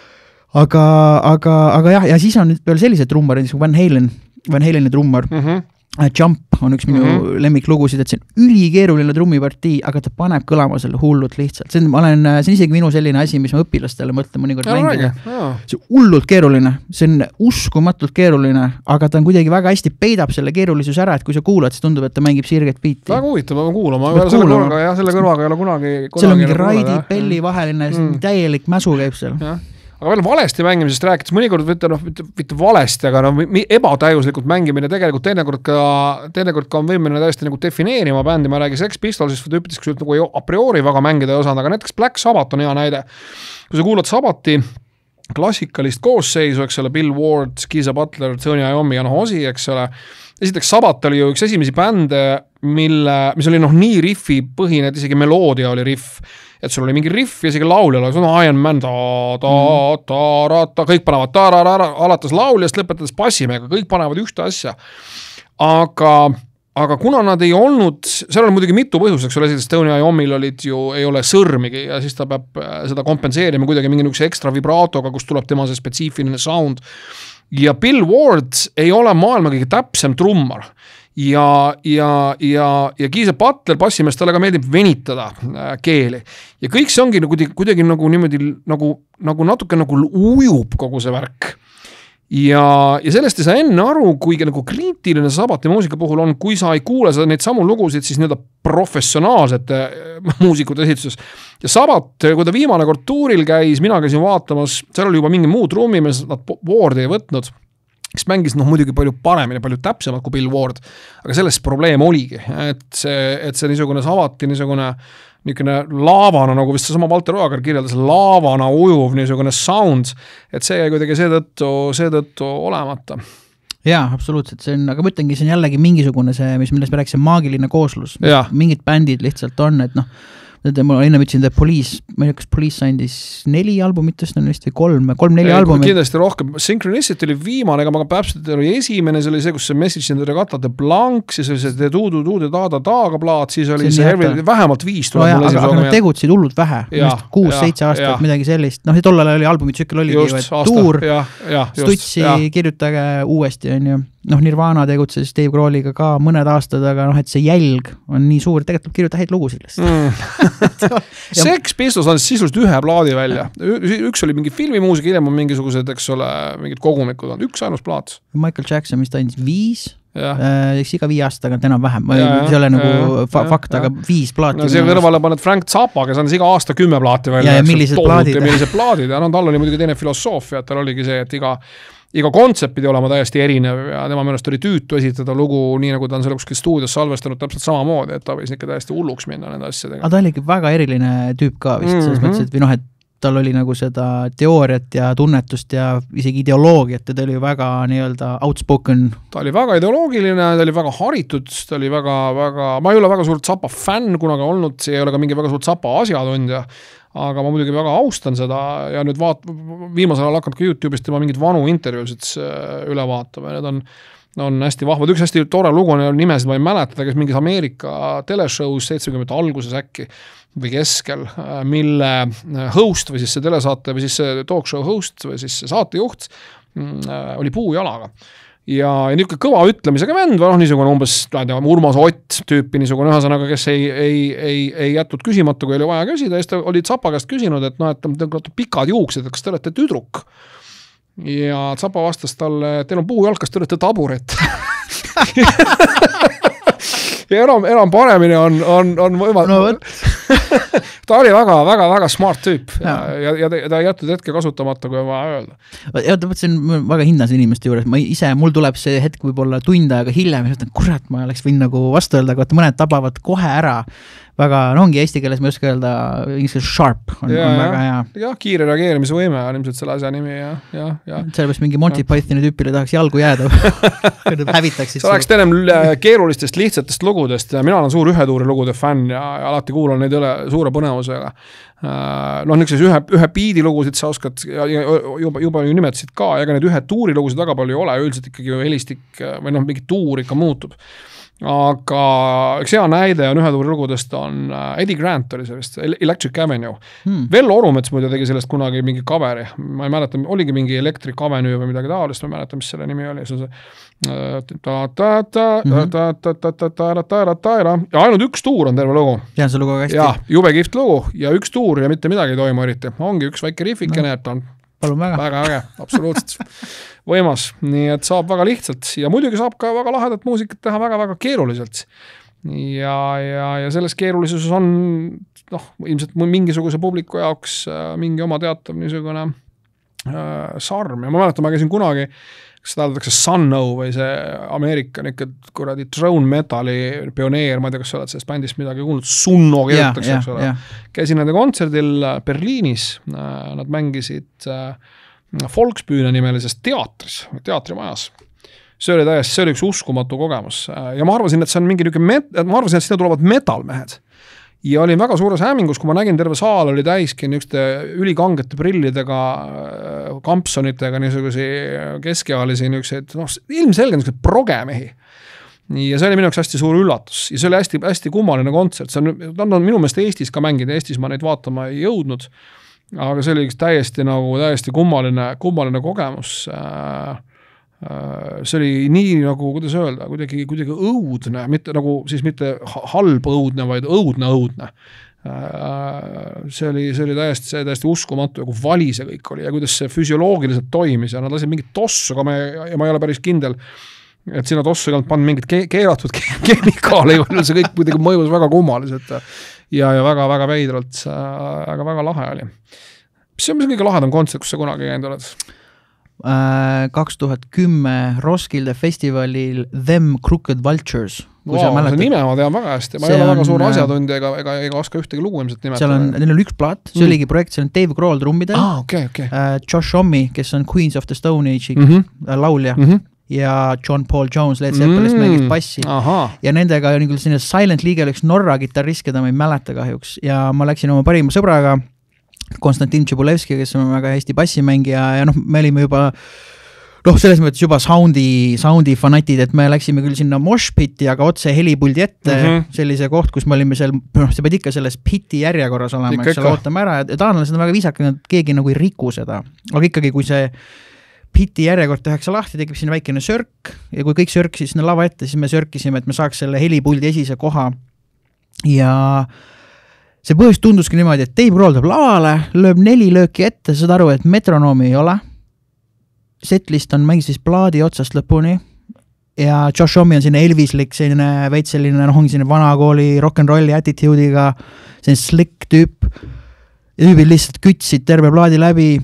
Aga, aga, aga jah, ja siis on veel sellised trummarid, nagu Van Halen, Van Haleni trummar. Mm-hmm. Jump on üks minu mm-hmm. lemmiklugusid, et see on ülikeeruline trummipartii, aga ta paneb kõlama selle hullult lihtsalt. See on, ma olen, see on isegi minu selline asi, mis ma õpilastele mõtlen mõnikord mängida. See on hullult keeruline, see on uskumatult keeruline, aga ta on kuidagi väga hästi peidab selle keerulisus ära, et kui sa kuulad, siis tundub, et ta mängib sirget biiti. Väga huvitav, ma kuulama, ma selle kõrvaga, jah, selle kõrvaga ei ole kunagi, kunagi seal on mingi raidi, pelli vaheline, mm. täielik mäsu käib seal. Ja. Aga veel valesti mängimisest rääkides, mõnikord võtta, noh, mitte valesti, aga no, ebatäiuslikult mängimine tegelikult teinekord ka, teinekord ka on võimeline täiesti nagu defineerima bändi, ma räägin Sex Pistolsist või tüüpides, kus nagu a priori väga mängida ei osanud, aga näiteks Black Sabbath on hea näide. Kui sa kuulad Sabbati klassikalist koosseisu, eks ole, Bill Ward, Geezer Butler, Tony Iommi ja noh, Ozzy, eks ole, esiteks Sabbath oli ju üks esimesi bände, mille, mis oli noh nii riffi põhine, et isegi meloodia oli riff, et sul oli mingi riff ja isegi lauljal, see on Iron Man, ta, ta, ta, ta, ta, kõik panevad ta, ta, ta, alates lauljast, lõpetades bassimega, kõik panevad ühte asja. Aga, aga kuna nad ei olnud, seal on muidugi mitu põhjus, eks ole, siis Tony Iomil olid ju, ei ole sõrmigi ja siis ta peab seda kompenseerima kuidagi mingi üks ekstra vibraatoga, kus tuleb tema see spetsiifiline sound. Ja Bill Ward ei ole maailma kõige täpsem trummar. Ja, ja, ja, ja Geezer Butler bassimees, talle ka meeldib venitada äh, keeli. Ja kõik see ongi kuidagi, kuidagi nagu niimoodi nagu, nagu natuke nagu ujub kogu see värk. Ja, ja sellest ei saa enne aru, kuigi nagu kriitiline Sabbati muusika puhul on, kui sa ei kuule seda neid samu lugusid, siis nii-öelda professionaalsete muusikute esituses. Ja Sabbat, kui ta viimane kord tuuril käis, mina käisin vaatamas, seal oli juba mingi muu trummimees, nad boardi ei võtnud. kes mängis noh muidugi palju paremini, palju täpsemalt kui Bill Ward, aga sellest probleem oligi, et see, et see niisugune savati niisugune niisugune laavana, nagu vist sama Walter Oagar kirjeldas, laavana ujuv niisugune sound, et see jäi kuidagi seetõttu, seetõttu olemata. Jaa, absoluutselt, see on, aga ma ütlengi, see on jällegi mingisugune see, mis millest me rääkisime, maagiline kooslus, mingid bändid lihtsalt on, et noh, ma enne ütlesin, et Police, ma ei tea, kas Police andis neli albumitest on vist või kolm, kolm-neli albumit. Kindlasti rohkem. Synchronicity oli viimane, aga ma täpselt oli esimene, see oli see, kus see Message in the Regatta Blanc, siis oli see The Tudu Tudu Taada Taaga plaat, siis oli see, see every, vähemalt viis tuleb no, mul esimese aga nad tegutsid hullult vähe, kuus-seitse aastat, midagi sellist. Noh, tollal oli albumitsükkel oligi, et tuur, stutsi, kirjutage uuesti, on ju. Noh, Nirvana tegutses Dave Grohliga ka mõned aastad, aga noh, et see jälg on nii suur, et tegelikult kirjuta häid lugu sellest. Mm. Sex Pistols on sisuliselt ühe plaadi välja. Üks oli mingi filmimuusika, hiljem on mingisugused, eks ole, mingid kogumikud on. Üks ainus plaat. Michael Jackson, mis ta andis viis, eks iga viie aasta tagant enam vähem. See ole nagu ja, fa fakt, ja, aga viis plaati. No see kõrvale paned Frank Zappa, kes on iga aasta kümme plaati välja. Ja, ja millised plaadid. Ja millised plaadid. Ja no tal oli muidugi teine filosoofia, et tal oligi see, et iga iga kontsept pidi olema täiesti erinev ja tema meelest oli tüütu esitada lugu nii, nagu ta on selle kuskil stuudios salvestanud täpselt samamoodi, et ta võis ikka täiesti hulluks minna nende asjadega. Aga ta oli ikka väga eriline tüüp ka vist, selles mm -hmm. mõttes, et või noh, et tal oli nagu seda teooriat ja tunnetust ja isegi ideoloogiat ja ta oli väga nii-öelda outspoken. Ta oli väga ideoloogiline, ta oli väga haritud, ta oli väga, väga, ma ei ole väga suurt Zappa fänn kunagi olnud, see ei ole ka mingi väga suurt Zappa asjatundja, aga ma muidugi väga austan seda ja nüüd vaat, viimasel ajal hakanud ka YouTube'ist tema mingid vanu intervjuusid üle vaatama ja need on, on hästi vahvad. Üks hästi tore lugu on nimesid, ma ei mäleta, kes mingis Ameerika teleshows seitsekümmend alguses äkki või keskel, mille host või siis see telesaate või siis see talk show host või siis see saatejuht oli puujalaga. Ja, ja niisugune kõva ütlemisega vend, või noh, niisugune umbes Urmas Ott tüüpi, niisugune ühesõnaga, kes ei, ei, ei, ei jätnud küsimata, kui oli vaja küsida, ja siis ta oli Zappa käest küsinud, et noh, et te olete pikad juuksed, et kas te olete tüdruk? Ja Zappa vastas talle, teil on puujalg, kas te olete taburet? ja enam, enam paremini on, on, on võimalik. No võt. ta oli väga, väga, väga smart tüüp ja, ja, ja ta ei jätnud hetke kasutamata, kui vaja öelda. Ja ta mõtlesin, ma väga hindan see inimeste juures, ma ise, mul tuleb see hetk võib-olla tund aega hiljem ja ütlen, kurat, ma oleks võinud nagu vastu öelda, aga mõned tabavad kohe ära. Väga, no ongi eesti keeles, ma ei oska öelda, inglis sharp on, ja, on väga hea. Jah, kiire reageerimise võime on ilmselt selle asja nimi ja, ja, ja. Sellepärast mingi Monty ja. Pythoni tüüpile tahaks jalgu jääda. Hävitaksid. Sa oleks ennem keerulistest lihtsatest lugudest ja mina olen suur ühetuuri lugude fänn ja, ja alati kuulan neid üle suure põnevusega. Noh, niisuguse ühe, ühe biidi lugusid sa oskad ja, ja juba, juba ju nimetasid ka, ega need ühe tuuri lugusid väga palju ei ole, üldiselt ikkagi helistik või noh, mingi tuur ikka muutub. Aga üks hea näide on ühe tuuri lugudest on Eddie Grant oli sellest, Electric Avenue. Hmm. Vello Orumets muide tegi sellest kunagi mingi kaveri. Ma ei mäleta, oligi mingi Electric Avenue või midagi taolist, ma ei mäleta, mis selle nimi oli. See on see ja ainult üks tuur on terve lugu. Tean see lugu hästi. Ja, jube kihvt lugu ja üks tuur ja mitte midagi ei toimu eriti. Ongi üks väike rifikene, et on Palun väga. Väga äge, absoluutselt võimas, nii et saab väga lihtsalt ja muidugi saab ka väga lahedat muusikat teha väga-väga keeruliselt ja, ja, ja selles keerulisuses on noh, ilmselt mingisuguse publiku jaoks mingi oma teatav niisugune äh, sarm ja ma mäletan, ma käisin kunagi kas seda öeldakse Sunno või see Ameerika ikka kuradi drone metali pioneer, ma ei tea, kas sa oled sellest bändist midagi kuulnud, Sunno kirjutakse, yeah, eks ole. Yeah. Käisin nende kontserdil Berliinis, nad mängisid Volksbühne nimelises teatris, teatrimajas. See oli täiesti, see oli üks uskumatu kogemus ja ma arvasin, et see on mingi niisugune, ma arvasin, et sinna tulevad metalmehed. Ja olin väga suures hämmingus, kui ma nägin, terve saal oli täiski niisuguste ülikangete prillidega, kampsonitega, niisugusi keskealisi niisuguseid, noh, ilmselge niisuguseid progemehi. Ja see oli minu jaoks hästi suur üllatus. Ja see oli hästi, hästi kummaline kontsert. See on, ta on minu meelest Eestis ka mängida, Eestis ma neid vaatama ei jõudnud, aga see oli täiesti, nagu, täiesti kummaline, kummaline kogemus. See oli nii nagu, kuidas öelda, kuidagi, kuidagi õudne, mitte nagu siis mitte halb õudne, vaid õudne õudne. See oli, see oli täiesti, see täiesti uskumatu ja kui vali see kõik oli ja kuidas see füsioloogiliselt toimis ja nad lasid mingit tossu, aga ma ei, ja ma ei ole päris kindel, et sinna tossu ei olnud pannud mingit ke keeratud ke kemikaali, see kõik kuidagi mõjus väga kummaliselt ja, ja väga, väga veidralt, aga väga lahe oli. Mis on kõige lahedam kontsert, kus sa kunagi käinud oled? kaks tuhat kümme Roskilde festivalil Them Crooked Vultures. Wow, see nime ma tean väga hästi, ma see ei ole väga suur asjatundi ega, ega, ega oska ühtegi lugu ilmselt nimetada. Seal on, neil on üks plaat, see mm. oligi projekt, seal on Dave Grohl trummidel, ah, okay, okay. Uh, Josh Homme, kes on Queens of the Stone Age mm -hmm. laulja mm -hmm. ja John Paul Jones Led Zeppelist mm. mängis bassi. Aha. Ja nendega on küll selline Silent League üks Norra kitarrist, keda ma ei mäleta kahjuks ja ma läksin oma parima sõbraga Konstantin Tšibulevski, kes on väga hästi bassimängija ja noh, me olime juba noh, selles mõttes juba soundi, soundi fanatid, et me läksime küll sinna moshpiti, aga otse helipuldi ette mm -hmm. sellise koht, kus me olime seal, noh, sa pead ikka selles piti järjekorras olema, et seal ootame ära ja taanlased on väga viisakad, et keegi nagu ei riku seda. Aga ikkagi, kui see piti järjekord tehakse lahti, tekib sinna väikene sörk ja kui kõik sörkisid sinna lava ette, siis me sörkisime, et me saaks selle helipuldi esise koha ja see põhjus tunduski niimoodi, et Dave Grohl tuleb lavale, lööb neli lööki ette, saad aru, et metronoomi ei ole. Setlist on mängis siis plaadi otsast lõpuni ja Josh Homme on selline Elvislik, selline veits selline, noh, ongi selline vanakooli rock'n'rolli attitude'iga, selline slick tüüp ja tüübid lihtsalt kütsid terve plaadi läbi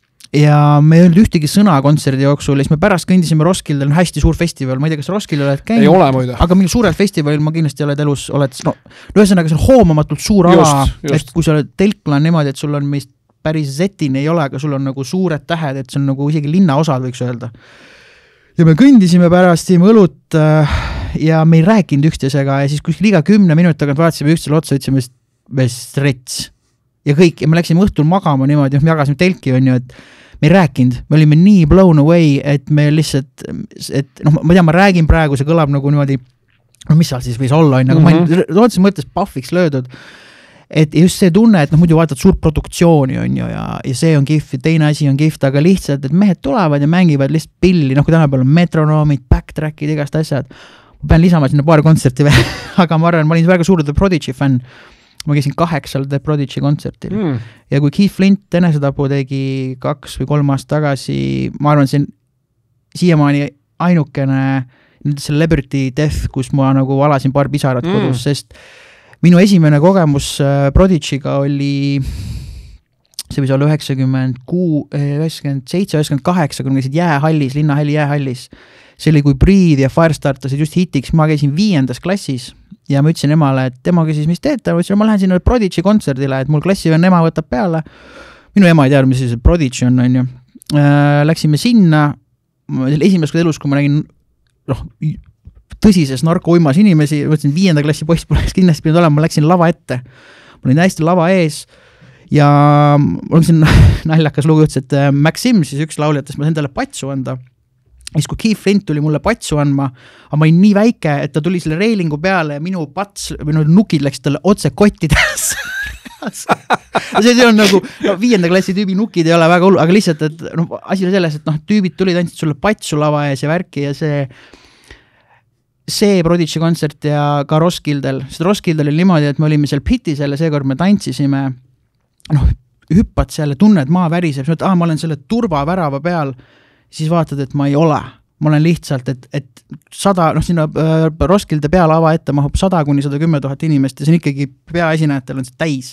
ja me ei olnud ühtegi sõna kontserdi jooksul ja siis me pärast kõndisime Roskildel, on hästi suur festival, ma ei tea, kas Roskildel oled käinud? Ei ole muide. Aga mingil suurel festivalil ma kindlasti oled elus, oled, no, ühesõnaga see on hoomamatult suur ala, et kui sa oled telkla niimoodi, et sul on meist päris zetini ei ole, aga sul on nagu suured tähed, et see on nagu isegi linnaosad, võiks öelda. Ja me kõndisime pärast, siime õlut ja me ei rääkinud üksteisega ja siis kuskil iga kümne minuti tagant vaatasime üksteisele otsa, ütlesime, et strets. Ja kõik, ja me läksime õhtul magama niimoodi, me jagasime telki, on ju, et me ei rääkinud, me olime nii blown away, et me lihtsalt, et noh, ma tea, ma räägin praegu, see kõlab nagu niimoodi, no mis seal siis võis olla, on, aga mm -hmm. ma ei mõttes pahviks löödud. Et just see tunne, et noh, muidu vaatad suurt produktsiooni on ju ja, ja see on kihv ja teine asi on kihv, aga lihtsalt, et mehed tulevad ja mängivad lihtsalt pilli, noh kui tänapäeval on metronoomid, backtrackid, igast asjad. Ma pean lisama sinna paar kontserti veel, aga ma arvan, ma olin väga suur The Prodigy fänn. Ma käisin kaheksal The Prodigy kontsertil mm. ja kui Keith Flint enesetapu tegi kaks või kolm aasta tagasi, ma arvan, see on siiamaani ainukene celebrity death, kus ma nagu valasin paar pisarat mm. kodus, sest minu esimene kogemus Prodigy'ga oli, see võis olla üheksakümmend kuus, üheksakümmend seitse, üheksakümmend kaheksa, kui käisid jäähallis, linnahalli jäähallis. See oli, kui Breathe ja Firestarter tasid just hitiks, ma käisin viiendas klassis ja ma ütlesin emale, et tema küsis, mis teete, ma ütlesin, ma lähen sinna Prodigy kontserdile, et mul klassi on ema võtab peale. Minu ema ei teadnud, mis see Prodigy on, on ju. Läksime sinna, esimest elus, kui ma nägin, noh, tõsises narkouimas inimesi, mõtlesin, viienda klassi poiss poleks kindlasti pidanud olema, ma läksin lava ette. Ma olin hästi lava ees ja mul on siin naljakas lugu ütles, et Maxim, siis üks lauljatest, ma endale patsu anda. Ja siis kui Keith Flint tuli mulle patsu andma, aga ma olin nii väike, et ta tuli selle reilingu peale ja minu pats, minu nukid läks talle otse kottides. see on nagu, no, viienda klassi tüübi nukid ei ole väga hullu, aga lihtsalt, et no, asi oli selles, et noh, tüübid tulid, andsid sulle patsu lava ees ja värki ja see see Prodigy kontsert ja ka Roskildel, sest Roskildel oli niimoodi, et me olime seal pitisel ja seekord me tantsisime, noh, hüppad seal ja tunned maa väriseb, et ah, ma olen selle turbavärava peal, siis vaatad, et ma ei ole. Ma olen lihtsalt, et, et sada, noh, sinna äh, Roskilde pealava ette mahub sada kuni sada kümme tuhat inimest ja see on ikkagi peaesinejatel on see täis.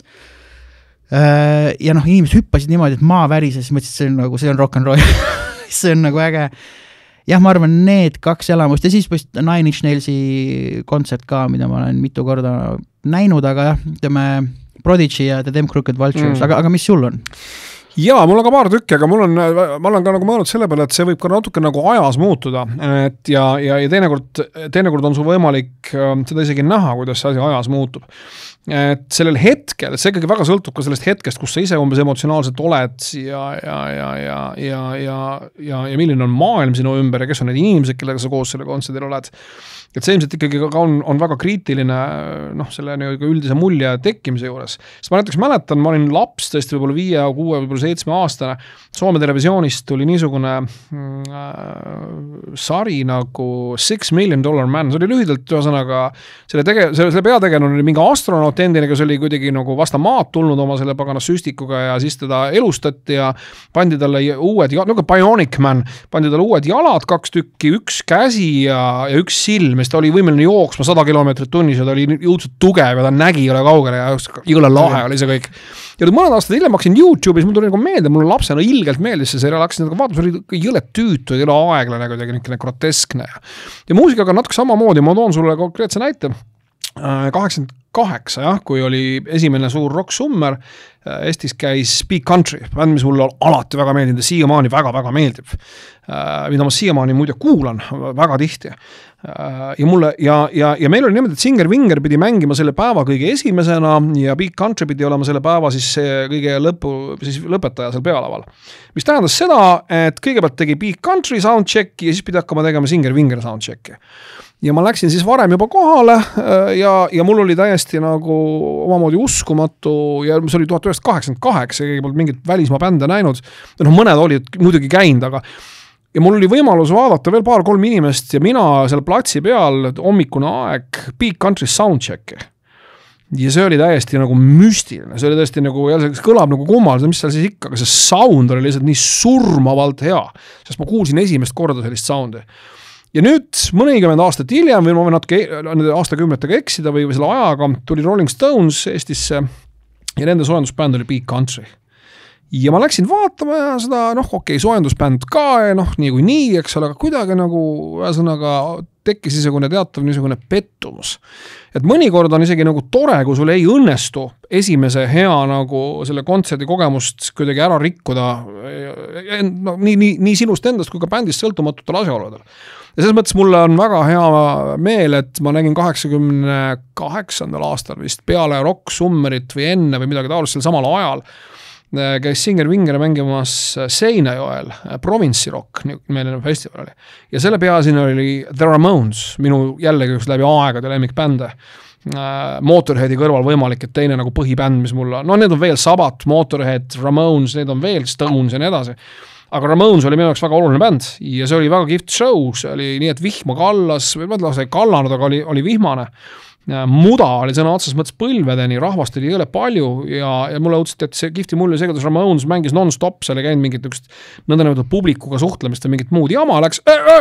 Äh, ja noh, inimesed hüppasid niimoodi, et maa värises, siis mõtlesid, see on nagu, see on rock'n'roll. see on nagu äge. Jah, ma arvan, need kaks elamust ja siis vist Nine Inch Nailsi kontsert ka, mida ma olen mitu korda näinud, aga jah, ütleme Prodigy ja The Them Crooked Vultures, mm. aga, aga mis sul on? Jaa, mul on ka paar tükki, aga mul on, ma olen ka nagu mõelnud selle peale, et see võib ka natuke nagu ajas muutuda, et ja, ja, ja teinekord, teinekord on sul võimalik seda isegi näha, kuidas see asi ajas muutub. Et sellel hetkel, see ikkagi väga sõltub ka sellest hetkest, kus sa ise umbes emotsionaalselt oled ja, ja, ja, ja, ja, ja, ja, ja milline on maailm sinu ümber ja kes on need inimesed, kellega sa koos selle kontserdil oled. Et see ilmselt ikkagi ka on, on väga kriitiline noh, selle üldise mulje tekkimise juures. Sest ma näiteks mäletan, ma olin laps tõesti võib-olla viie, kuue, võib-olla seitsme aastane. Soome televisioonist tuli niisugune äh, sari nagu Six Million Dollar Man. See oli lühidalt ühesõnaga, selle, tege, selle, selle peategelane oli mingi astronaut endine, kes oli kuidagi nagu vasta maad tulnud oma selle pagana süstikuga ja siis teda elustati ja pandi talle uued, nagu Bionic Man, pandi talle uued jalad, kaks tükki, üks käsi ja, ja üks silm. Ta oli võimeline jooksma sada kilomeetrit tunnis ja ta oli jõudselt tugev ja ta nägi ole kaugele ja igale lahe oli see kõik. ja mõned aastad hiljem hakkasin YouTube'is, mul tuli nagu meelde, mul lapsena ilgelt meeldis see seriaal, hakkasin nagu vaatama, see oli jõle tüütu, jõle aeglane, kuidagi niisugune groteskne. Ja muusikaga natuke samamoodi, ma toon sulle konkreetse näite. kaheksakümmend kaheksa, jah, kui oli esimene suur rock-summer, Eestis käis Big Country, bänd, mis mulle alati väga meeldib ja siiamaani väga-väga meeldib. Mida ma siiamaani muide kuulan väga tihti. Ja, mulle, ja, ja, ja meil oli niimoodi, et Singer Vinger pidi mängima selle päeva kõige esimesena ja Big Country pidi olema selle päeva siis kõige lõpu, siis lõpetaja seal pealaval. Mis tähendas seda, et kõigepealt tegi Big Country soundchecki ja siis pidi hakkama tegema Singer Vinger soundchecki. Ja ma läksin siis varem juba kohale ja, ja mul oli täiesti nagu omamoodi uskumatu ja see oli tuhat üheksasada kaheksakümmend kaheksa, kõigepealt mingit välismaa bände näinud. No mõned olid muidugi käinud, aga ja mul oli võimalus vaadata veel paar-kolm inimest ja mina seal platsi peal hommikune aeg Big Country soundchecki. Ja see oli täiesti nagu müstiline, see oli täiesti nagu, jälle see kõlab nagu kummal, mis seal siis ikka, aga see sound oli lihtsalt nii surmavalt hea, sest ma kuulsin esimest korda sellist soundi. Ja nüüd mõnikümmend aastat hiljem, või ma võin natuke aastakümnetega eksida või selle ajaga, tuli Rolling Stones Eestisse ja nende soojendusbänd oli Big Country. Ja ma läksin vaatama ja seda, noh, okei, okay, soojendusbänd ka, noh, nii kui nii, eks ole, aga kuidagi nagu ühesõnaga tekkis niisugune teatav niisugune pettumus. Et mõnikord on isegi nagu tore, kui sul ei õnnestu esimese hea nagu selle kontserdi kogemust kuidagi ära rikkuda no, nii, nii, nii sinust endast kui ka bändist sõltumatutel asjaoludel. Ja selles mõttes mulle on väga hea meel, et ma nägin kaheksakümne kaheksandal aastal vist peale Rock Summerit või enne või midagi taolist sel samal ajal käis Singer Vinger mängimas Seinajoel, Provinci Rock, meeline festival oli. Ja selle peaasina oli The Ramones, minu jällegi üks läbi aegade lemmikbände. Motorheadi kõrval võimalik, et teine nagu põhibänd, mis mulle, no need on veel Sabbath, Motorhead, Ramones, need on veel Stones ja nii edasi. Aga Ramones oli minu jaoks väga oluline bänd ja see oli väga kihvt show, see oli nii, et vihma kallas, või ma ütlen, see ei kallanud, aga oli, oli vihmane. Muda oli sõna otsas mõttes põlvedeni, rahvast oli jõle palju ja, ja mulle õudselt, et see kihvti mulje see, kuidas Ramones mängis non-stop, seal ei käinud mingit üks nõndanimetatud publikuga suhtlemist ja mingit muud jama läks,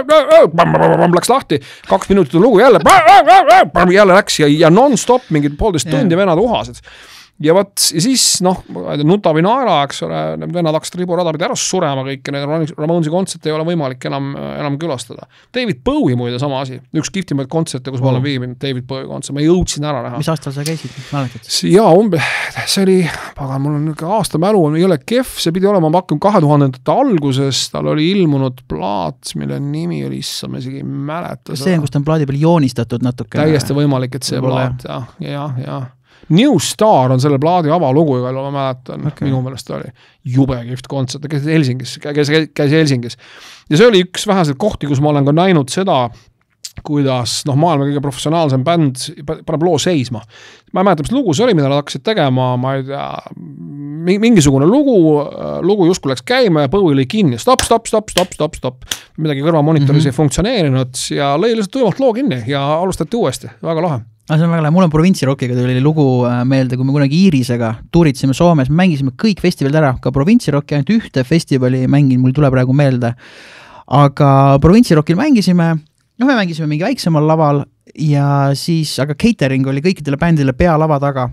läks lahti, kaks minutit lugu jälle, jälle läks ja, ja non-stop mingid poolteist tundi venad uhased. Ja võt, ja siis, noh, nuta või naera, eks ole, need vennad hakkasid riburadarid ära surema kõik ja need Ramonesi kontserte ei ole võimalik enam, enam külastada. David Bowie muide sama asi. Üks kihvtimaid kontserte, kus oh. ma olen viibinud, David Bowie kontsert. Ma jõudsin ära näha. Mis aastal sa käisid? Mäletad? Jaa, umbe, see oli, pagan, mul on aasta mälu, ei ole kehv, see pidi olema, ma hakkan kahe tuhandendate alguses, tal oli ilmunud plaat, mille nimi oli issa, ma isegi mäleta. See on, kus ta on plaadi peal joonistatud natuke. Täiesti võimalik, et see plaat, jah, jah, jah. New Star on selle plaadi avalugu, igal ma mäletan, okay. Minu meelest oli jube kihvt kontsert, käis Helsingis, käis, käis Helsingis. Ja see oli üks väheseid kohti, kus ma olen ka näinud seda, kuidas noh, maailma kõige professionaalsem bänd paneb loo seisma. Ma ei mäleta, mis lugu see oli, mida nad hakkasid tegema, ma ei tea, mingisugune lugu, lugu justkui läks käima ja põui lõi kinni. Stop, stop, stop, stop, stop, stop. Midagi kõrvamonitoris mm-hmm. ei funktsioneerinud ja lõi lihtsalt tuimalt loo kinni ja alustati uuesti. Väga lahe. Ah, see on väga lahe. Mul on Provinci Rockiga tuli lugu meelde, kui me kunagi Iirisega tuuritsime Soomes, me mängisime kõik festivalid ära, ka Provinci Rocki ainult ühte festivali mängin, mul tuleb praegu meelde. Aga Provinci Rockil mängisime, noh, me mängisime mingi väiksemal laval ja siis, aga catering oli kõikidele bändile pealava taga.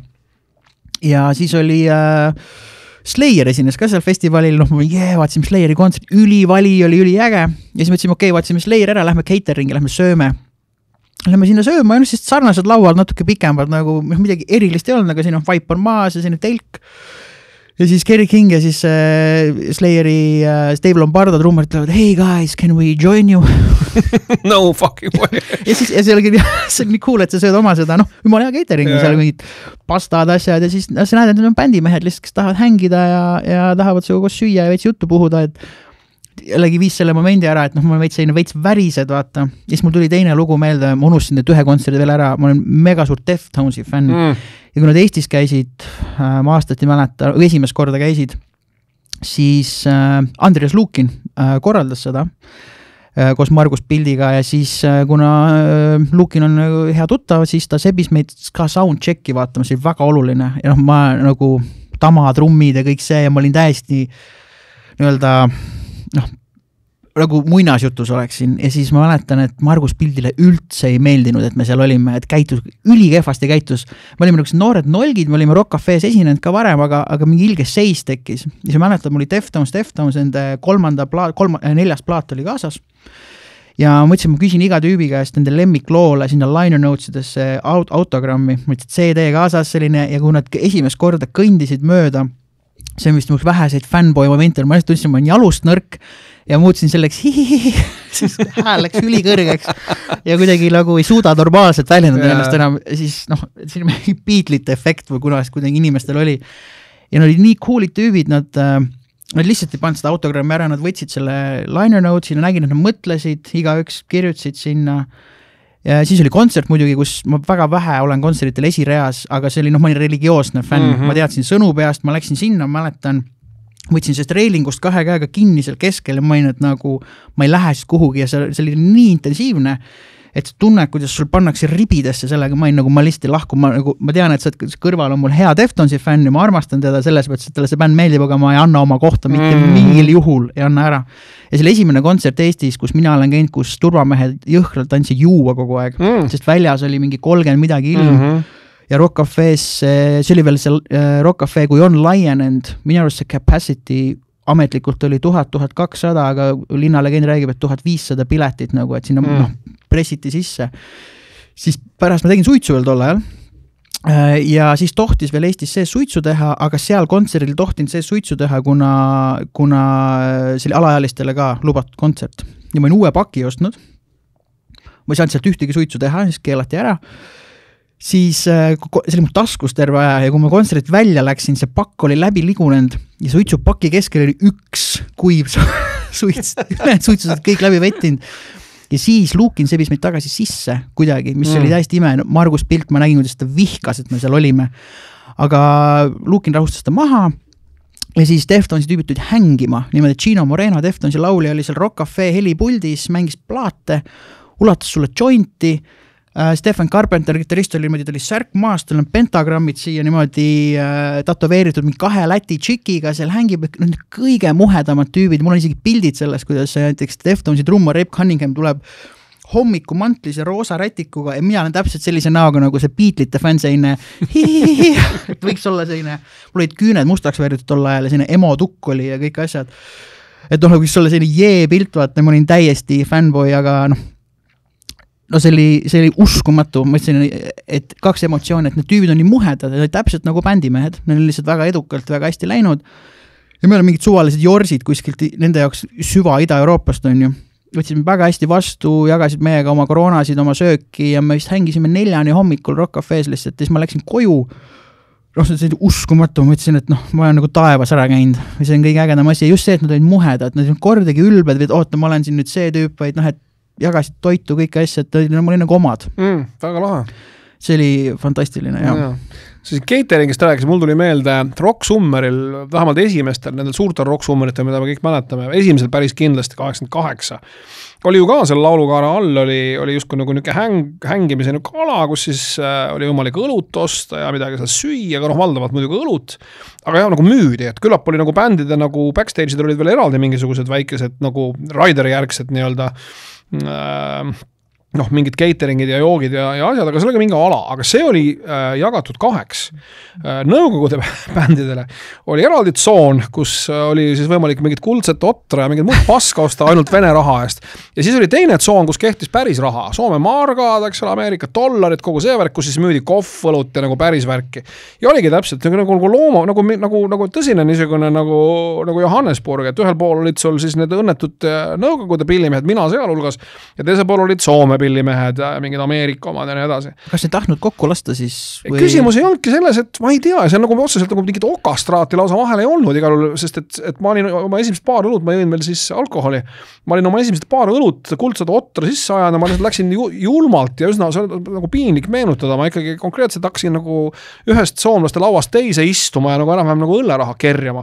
Ja siis oli äh, Slayer esines ka seal festivalil, noh, ma jee, vaatsime Slayeri kontsert, ülivali oli üliäge ja siis mõtlesime, okei, okay, vaatsime Slayer ära, lähme cateringi, lähme sööme. Lähme sinna sööma ja no siis sarnased lauad natuke pikemad, nagu midagi erilist ei olnud, aga siin on vaip on maas ja siin on telk. Ja siis Kerry King ja siis äh, Slayeri äh, Dave Lombardo trummar ütlevad, hey guys, can we join you? No fucking way. ja siis ja see oli see oli nii cool, et sa sööd oma seda, noh, jumala hea catering, yeah. Seal mingid pastad asjad ja siis no, sa näed, et need on bändimehed lihtsalt, kes tahavad hängida ja, ja tahavad su koos süüa ja veits juttu puhuda, et jällegi viis selle momendi ära, et noh, ma veits selline veits värised, vaata. Ja siis mul tuli teine lugu meelde, ma unustasin need ühe kontserdi veel ära, ma olen mega suur Deftonesi fänn. Mm. Ja kui nad Eestis käisid, ma aastati mäleta, esimest korda käisid, siis Andreas Lukin korraldas seda koos Margus Pildiga ja siis kuna Lukin on hea tuttav, siis ta sebis meid ka soundchecki vaatama, see oli väga oluline. Ja noh, ma nagu tama, trummid ja kõik see ja ma olin täiesti nii-öelda noh, nagu muinasjutus oleksin ja siis ma mäletan, et Margus Pildile üldse ei meeldinud, et me seal olime, et käitus, ülikehvasti käitus. Me olime nagu noored nolgid, me olime Rock Cafe's esinenud ka varem, aga, aga mingi ilge seis tekkis. Ja see mäletan, mul oli Deftones, Deftones, ende kolmanda plaat, kolma, neljas plaat oli kaasas. Ja ma mõtlesin, ma küsin iga tüübi käest nende lemmikloole sinna liner notesidesse aut- autogrammi. Ma mõtlesin, C D kaasas selline ja kui nad esimest korda kõndisid mööda, see on vist mul väheseid fanboy momente, ma lihtsalt tundsin, ma olen jalust nõrk ja muutsin selleks hihihihi, siis hääl läks ülikõrgeks ja kuidagi nagu ei suuda normaalselt väljendada yeah. ennast enam, siis noh, siin on mingi Beatlesite efekt või kunas kuidagi inimestel oli ja nad olid nii coolid tüübid, nad, nad lihtsalt ei pannud seda autogrammi ära, nad võtsid selle liner notes'i ja nägin, et nad mõtlesid, igaüks kirjutasid sinna ja siis oli kontsert muidugi, kus ma väga vähe olen kontserditel esireas, aga see oli, noh, ma olin religioosne fänn, mm -hmm. ma teadsin sõnu peast, ma läksin sinna, mäletan, võtsin sellest reilingust kahe käega kinni seal keskel ja ma olin, et nagu ma ei lähe siis kuhugi ja see, see oli nii intensiivne, et tunne, kuidas sul pannakse ribidesse sellega, ma olin nagu, ma lihtsalt ei lahku, ma, nagu, ma tean, et sa kõrval on mul hea Deftonsi fänn ja ma armastan teda selles mõttes, et talle see bänd meeldib, aga ma ei anna oma kohta mitte mm. mingil juhul, ei anna ära. Ja selle esimene kontsert Eestis, kus mina olen käinud, kus turvamehed jõhkralt andsid juua kogu aeg, mm. sest väljas oli mingi kolmkümmend midagi ilm mm -hmm. ja Rock Cafe's, see oli veel see Rock Cafe, kui on laienenud, minu arust see capacity ametlikult oli tuhat, tuhat kakssada, aga linnalegend räägib, et tuhat viissada piletit nagu, et sinna mm. noh, pressiti sisse. Siis pärast ma tegin suitsu veel tol ajal ja siis tohtis veel Eestis see suitsu teha, aga seal kontserdil tohtin see suitsu teha, kuna, kuna see oli alaealistele ka lubatud kontsert. Ja ma olin uue paki ostnud. Ma ei saanud sealt ühtegi suitsu teha, siis keelati ära. Siis see oli mu taskus terve aja ja kui ma kontserdit välja läksin, see pakk oli läbi ligunenud ja suitsupaki keskel oli üks kuiv suits. Ülejäänud suitsused kõik läbi vettinud. Ja siis Luukin sebis meid tagasi sisse kuidagi, mis mm. oli täiesti ime. Margus Pilt, ma nägin, kuidas ta vihkas, et me seal olime. Aga Luukin rahustas ta maha ja siis Deftonsi tüübid tulid hängima. Niimoodi Gino Moreno, Deftonsi laulja, oli seal Rock Cafe helipuldis, mängis plaate, ulatas sulle jointi. Stefan Carpenter, gitarist oli niimoodi, ta oli särk maast, tal on pentagrammid siia niimoodi äh, tatoveeritud mingi kahe läti tšikiga, seal hängib no, kõige muhedamad tüübid, mul on isegi pildid sellest, kuidas näiteks Deftonsi trummar Rip Cunningham tuleb hommiku mantlis ja roosa rätikuga ja mina olen täpselt sellise näoga nagu see Beatlesite fänn selline hihihihi, et võiks olla selline, mul olid küüned mustaks väritud tol ajal ja selline emo tukk oli ja kõik asjad, et noh, võiks olla selline jee pilt, vaata, ma olin täiesti fanboy, aga noh, no see oli, see oli uskumatu, ma ütlesin, et kaks emotsiooni, et need tüübid on nii muhedad, et täpselt nagu bändimehed, neil on lihtsalt väga edukalt, väga hästi läinud ja me oleme mingid suvalised jorsid kuskilt nende jaoks süva Ida-Euroopast on ju, võtsime väga hästi vastu, jagasid meiega oma koroonasid, oma sööki ja me vist hängisime neljani hommikul Rock Cafe's lihtsalt ja siis ma läksin koju, noh, see oli uskumatu, ma ütlesin, et noh, ma olen nagu taevas ära käinud ja see on kõige ägedam asi ja just see, et nad olid muhedad, nad olid kordagi ülbed, või oota, ma olen siin nüüd see tüüp, vaid noh, et jagasid toitu, kõike asja, et ma olin nagu omad. Mm, väga lahe. See oli fantastiline, jah. Ja. Siis cateringist rääkis, mul tuli meelde Rock Summeril, vähemalt esimestel, nendel suurtel Rock Summeritel, mida me kõik mäletame, esimesel päris kindlasti kaheksakümmend kaheksa. Oli ju ka seal laulukaara all, oli, oli justkui nagu niuke häng, hängimise niuke ala, kus siis äh, oli võimalik õlut osta ja midagi seal süüa, aga noh, valdavalt muidugi õlut, aga jah, nagu müüdi, et küllap oli nagu bändide nagu backstage'id olid veel eraldi mingisugused väikesed nagu Raideri järgsed nii-öelda noh, mingid cateringid ja joogid ja, ja asjad, aga see oli ka mingi ala, aga see oli äh, jagatud kaheks äh, nõukogude bändidele. Oli eraldi tsoon, kus oli siis võimalik mingit kuldset otra ja mingit muud paska osta ainult vene raha eest. Ja siis oli teine tsoon, kus kehtis päris raha. Soome margad, eks ole, Ameerika dollarid, kogu see värk, kus siis müüdi kohvõlut ja nagu päris värki. Ja oligi täpselt nagu, nagu looma, nagu, nagu, nagu tõsine niisugune nagu, nagu Johannesburg, et ühel pool olid sul siis need õnnetud nõukogude pillimehed, mina sealhulgas, ja teisel pool olid Soome pillimehed ja mingid Ameerika omad ja nii edasi. Kas ei tahtnud kokku lasta siis? Või... Küsimus ei olnudki selles, et ma ei tea, see on nagu otseselt nagu mingit okastraati lausa vahel ei olnud igal juhul, sest et, et ma olin oma esimest paar õlut, ma jõin veel siis alkoholi, ma olin oma esimesed paar õlut kuldsed otra sisse ajana, ma läksin ju, julmalt ja üsna see on nagu piinlik meenutada, ma ikkagi konkreetselt hakkasin nagu ühest soomlaste lauast teise istuma ja nagu enam-vähem nagu õlleraha kerjama.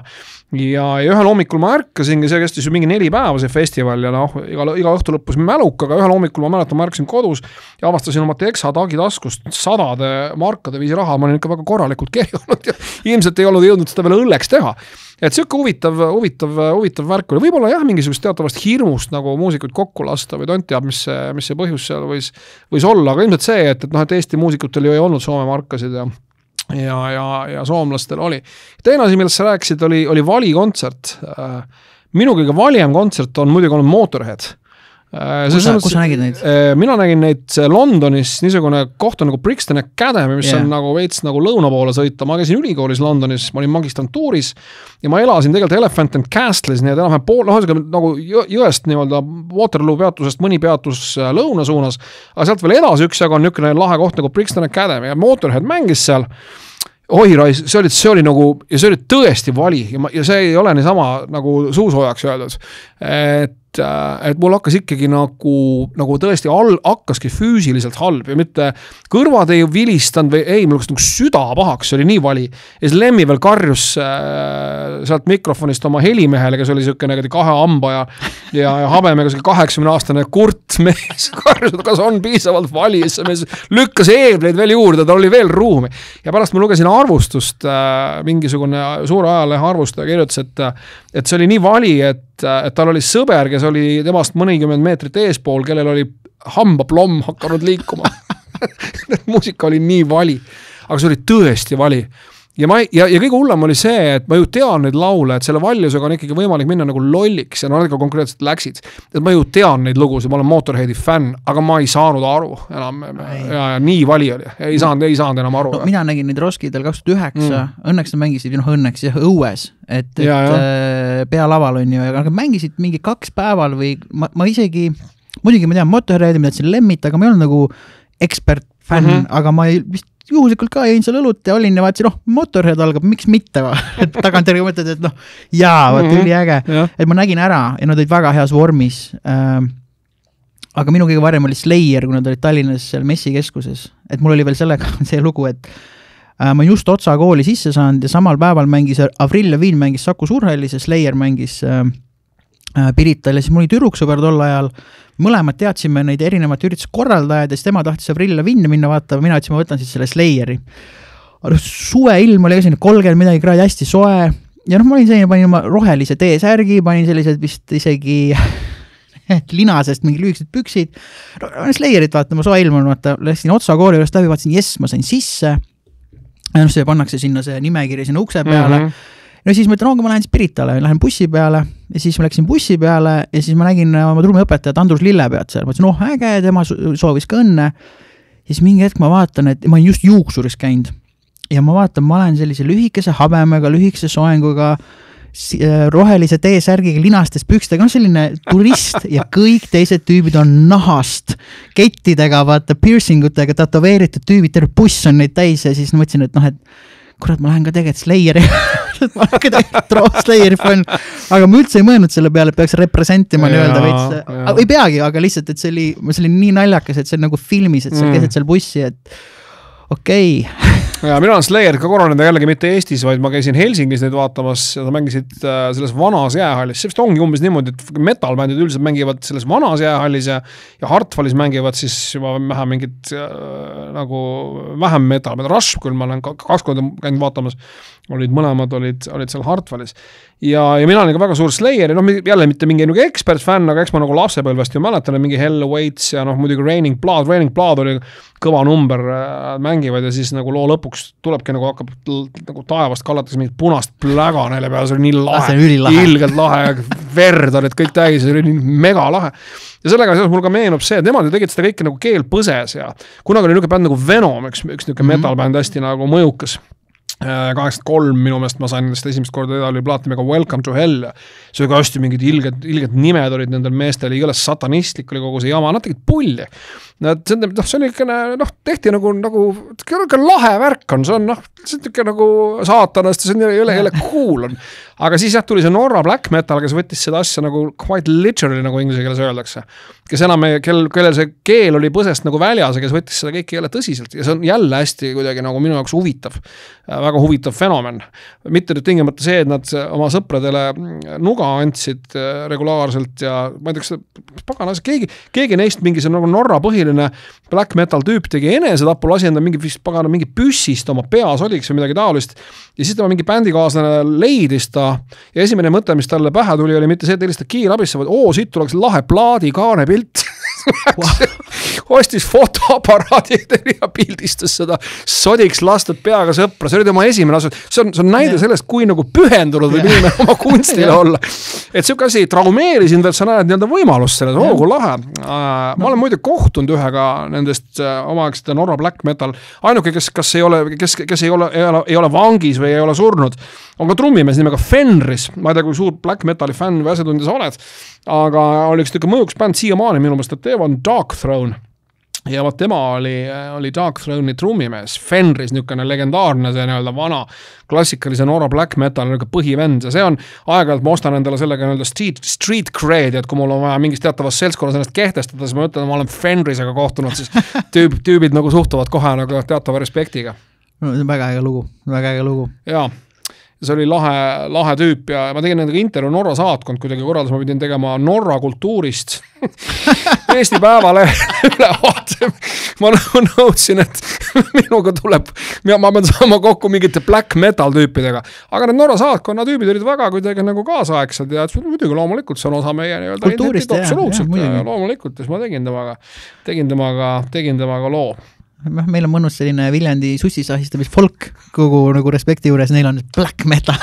ja, ja ühel hommikul ma ärkasingi, see kestis ju mingi neli päeva see festival ja noh, iga, iga õhtu lõppus mäluk, aga ühel hommikul ma mäletan, ma ärkasin kodus ja avastasin oma Texa tagi taskust sadade markade viisi raha, ma olin ikka väga korralikult kerjunud ja ilmselt ei olnud jõudnud seda veel õlleks teha. Et siuke huvitav, huvitav, huvitav värk oli. Võib-olla jah, mingisugust teatavast hirmust nagu muusikuid kokku lasta või tont teab, mis see, mis see põhjus seal võis, võis olla, aga ilmselt see, et, et, noh, et Eesti muusikutel ju ei olnud Soome markasid ja ja, ja, ja soomlastel oli. Teine asi, millest sa rääkisid, oli, oli Vali kontsert. Minu kõige valjem kontsert on muidugi olnud Motorhead. Kus sa, kus sa nägid neid? Mina nägin neid Londonis, niisugune koht on nagu Brixton Academy, mis yeah. on nagu veits nagu lõuna poole sõita. Ma käisin ülikoolis Londonis, ma olin magistrantuuris ja ma elasin tegelikult Elephant and Castle'is, nii et enam pool, noh, nagu jõest nii-öelda Waterloo peatusest mõni peatus lõuna suunas, aga sealt veel edasi üks jagu on niisugune lahe koht nagu Brixton Academy ja Motorhead mängis seal. Oi, rais, see oli, see oli nagu, ja see oli tõesti vali ja, ma, ja see ei ole niisama nagu suusoojaks öeldud, et et mul hakkas ikkagi nagu, nagu tõesti all, hakkaski füüsiliselt halb ja mitte kõrvad ei vilistanud või ei, mul hakkas nagu süda pahaks, see oli nii vali. Ja siis Lemmi veel karjus äh, sealt mikrofonist oma helimehele, kes oli siuke nägedi kahe hamba ja, ja, ja habemega siuke kaheksakümne aastane kurt mees karjus, kas on piisavalt vali, see mees lükkas eebleid veel juurde, ta oli veel ruumi. Ja pärast ma lugesin arvustust, äh, mingisugune suure ajalehe arvustaja kirjutas, et, et see oli nii vali, et et tal oli sõber, kes oli temast mõnikümmend meetrit eespool, kellel oli hambaplomm hakanud liikuma. Muusika oli nii vali, aga see oli tõesti vali. Ja, ma, ja, ja kõige hullem oli see, et ma ju tean neid laule, et selle valjusega on ikkagi võimalik minna nagu lolliks ja nad ka konkreetselt läksid. Et ma ju tean neid lugusid, ma olen Motorheadi fänn, aga ma ei saanud aru enam. Ja, ja nii vali oli. Ei saanud, ei saanud enam aru. No, mina nägin neid Roskidel kaks tuhat üheksa, mm. õnneks nad mängisid, noh õnneks jah, õues, et, et ja, ja. pealaval on ju, aga mängisid mingi kaks päeval või ma, ma isegi, muidugi ma tean Motorheadi, ma tahtsin Lemmit, aga ma ei olnud nagu ekspert fänn, mm -hmm. aga ma ei, vist juhuslikult ka jäin seal õlut ja olin ja vaatasin, noh, Motorhead algab, miks mitte va? Et tagantjärgi mõtled, et noh, jaa, vaat mm -hmm. üli äge. Ja. Et ma nägin ära ja nad olid väga heas vormis. Ähm, aga minu kõige varem oli Slayer, kui nad olid Tallinnas seal messikeskuses. Et mul oli veel sellega see lugu, et äh, ma just otsa kooli sisse saanud ja samal päeval mängis Avril Lavigne mängis Saku Surhelis ja Slayer mängis äh, Pirital ja siis mul oli tüdruksõber tol ajal, mõlemad teadsime neid erinevat ürituse korraldajad ja siis tema tahtis Avril Lavigne minna vaatama, mina ütlesin, ma võtan siis selle Slayeri. Suve ilm oli ka sinna kolmkümmend midagi kraadi hästi soe ja noh, ma olin selline, panin oma rohelise T-särgi, panin sellised vist isegi linasest mingi lühikesed püksid. No, Slayerit vaatama, soe ilm on, vaata, läksin otsa kooli juurest läbi, vaatasin, jess, ma sain sisse. Ja noh, see pannakse sinna see nimekiri sinna ukse peale. Mm -hmm. No siis ma ütlen, ongi ma lähen siis Piritale, lähen bussi peale ja siis ma läksin bussi peale ja siis ma nägin oma trumiõpetajat Andrus Lillepead seal. Ma ütlesin, oh äge, tema soovis ka õnne. Ja siis mingi hetk ma vaatan, et ma olen just juuksuris käinud. Ja ma vaatan, ma olen sellise lühikese habemega, lühikese soenguga, rohelise T-särgiga, linastest pükstega, no selline turist ja kõik teised tüübid on nahast, kettidega, vaata, piercingutega, tatoveeritud tüübid, terve buss on neid täis ja siis ma mõtlesin, et noh, et kurat, ma lähen ka tegelikult Slayeri ma olen ka tegelikult Slayeri fänn, aga ma üldse ei mõelnud selle peale, et peaks representima nii-öelda veits, ei peagi, aga lihtsalt, et see oli, see oli nii naljakas, et see on nagu filmis, et sa mm. kesid seal bussi, et okei okay. Ja mina olen Slayer ka korra nende jällegi mitte Eestis, vaid ma käisin Helsingis neid vaatamas ja nad mängisid selles vanas jäähallis. See vist ongi umbes niimoodi, et metalbändid üldiselt mängivad selles vanas jäähallis ja, ja Hartwallis mängivad siis juba vähem mingid äh, nagu vähem metal. Rush, küll ma olen kaks korda käinud vaatamas, olid mõlemad olid, olid seal Hartwallis. Ja, ja mina olin ka väga suur Slayer, noh jälle mitte mingi nagu ekspert-fänn, aga eks ma nagu lapsepõlvest ju mäletan, mingi Hell Awaits ja noh muidugi Raining Blood, Raining Blood oli kõva number äh, mängivad ja siis nagu loo lõpuks tulebki nagu hakkab nagu taevast kallatakse mingit punast pläga neile peale, see oli nii lahe, ilgelt lahe, verd olid kõik täis, see oli nii mega lahe. Ja sellega seoses mul ka meenub see, et nemad ju tegid seda kõike nagu keel põses ja kunagi oli niisugune bänd nagu Venom, üks, üks niisugune mm-hmm. metalbänd hästi nagu mõjukas. kaheksakümmend kolm minu meelest ma sain seda esimest korda edasi oli plaatimega Welcome to Hell. See oli ka hästi mingid ilged, ilged nimed olid nendel meestel, igales satanistlik oli kogu see jama, nad tegid pulli. no, see, noh, see on ikka, noh, tehti nagu, nagu, lahe värk on, see on, noh, see on ikka nagu saatanast, see on jõle, jõle cool on. Aga siis jah, tuli see Norra black metal, kes võttis seda asja nagu quite literally, nagu inglise keeles öeldakse. Kes enam, kel, kellel see keel oli põsest nagu väljas ja kes võttis seda kõike jälle tõsiselt. Ja see on jälle hästi kuidagi nagu minu jaoks huvitav, väga huvitav fenomen. Mitte nüüd tingimata see, et nad oma sõpradele nuga andsid regulaarselt ja ma ei tea, paganas, keegi, keegi neist mingi see nagu Norra põhiline black metal tüüp tegi enesetapu, lasi enda mingi, pagana, mingi püssist oma peas oliks või midagi taolist. Ja siis tema mingi bändikaaslane leidis ta ja esimene mõte, mis talle pähe tuli, oli mitte see, et helistada kiirabisse, vaid oo, siit tuleks lahe plaadi kaane pilt. Ostis fotoaparaadi ja pildistas seda sodiks lastud peaga sõpra. See oli tema esimene asu. See on, see on näide sellest, kui nagu pühendunud võib inimene oma kunstile olla. Et siuke asi traumeerisin, et sa näed nii-öelda võimalust selles. Oo, kui lahe. Ma olen muide kohtunud ühega nendest omaaegsete Norra black metal. Ainuke, kes, kes, ei ole, kes, kes ei, ole, ei, ole, ei ole vangis või ei ole surnud, on ka trummimees nimega Fenris. Ma ei tea, kui suur black metali fänn või asjatundja sa oled, aga oli üks tükka mõjuks bänd siiamaani minu meelest, et teevad Dark Throne. Ja vaat tema oli, oli Dark Throne'i trummimees, Fenris, niisugune legendaarne, see nii-öelda vana klassikalise Norra black metal põhivend ja see on aeg-ajalt, ma ostan endale sellega nii-öelda street, street cred, et kui mul on vaja mingis teatavas seltskonnas ennast kehtestada, siis ma ütlen, et ma olen Fenrisega kohtunud, siis tüüb, tüübid nagu suhtuvad kohe nagu teatava respektiga. No, see on väga äge lugu, väga äge lugu. Jaa. See oli lahe, lahe tüüp ja ma tegin nendega intervjuu Norra saatkond, kuidagi korraldas, ma pidin tegema Norra kultuurist Eesti päevale üle vaata. Ma nõudsin, et minuga tuleb, ma pean saama kokku mingite black metal tüüpidega, aga need Norra saatkonna tüübid olid väga kuidagi nagu kaasaegsed ja muidugi loomulikult see on osa meie kultuurist, jah, absoluutselt ja, ja loomulikult, siis ma tegin temaga, tegin temaga, tegin temaga loo. Meil on mõnus selline Viljandi sussisahistamis folk kogu nagu respekti juures, neil on black metal.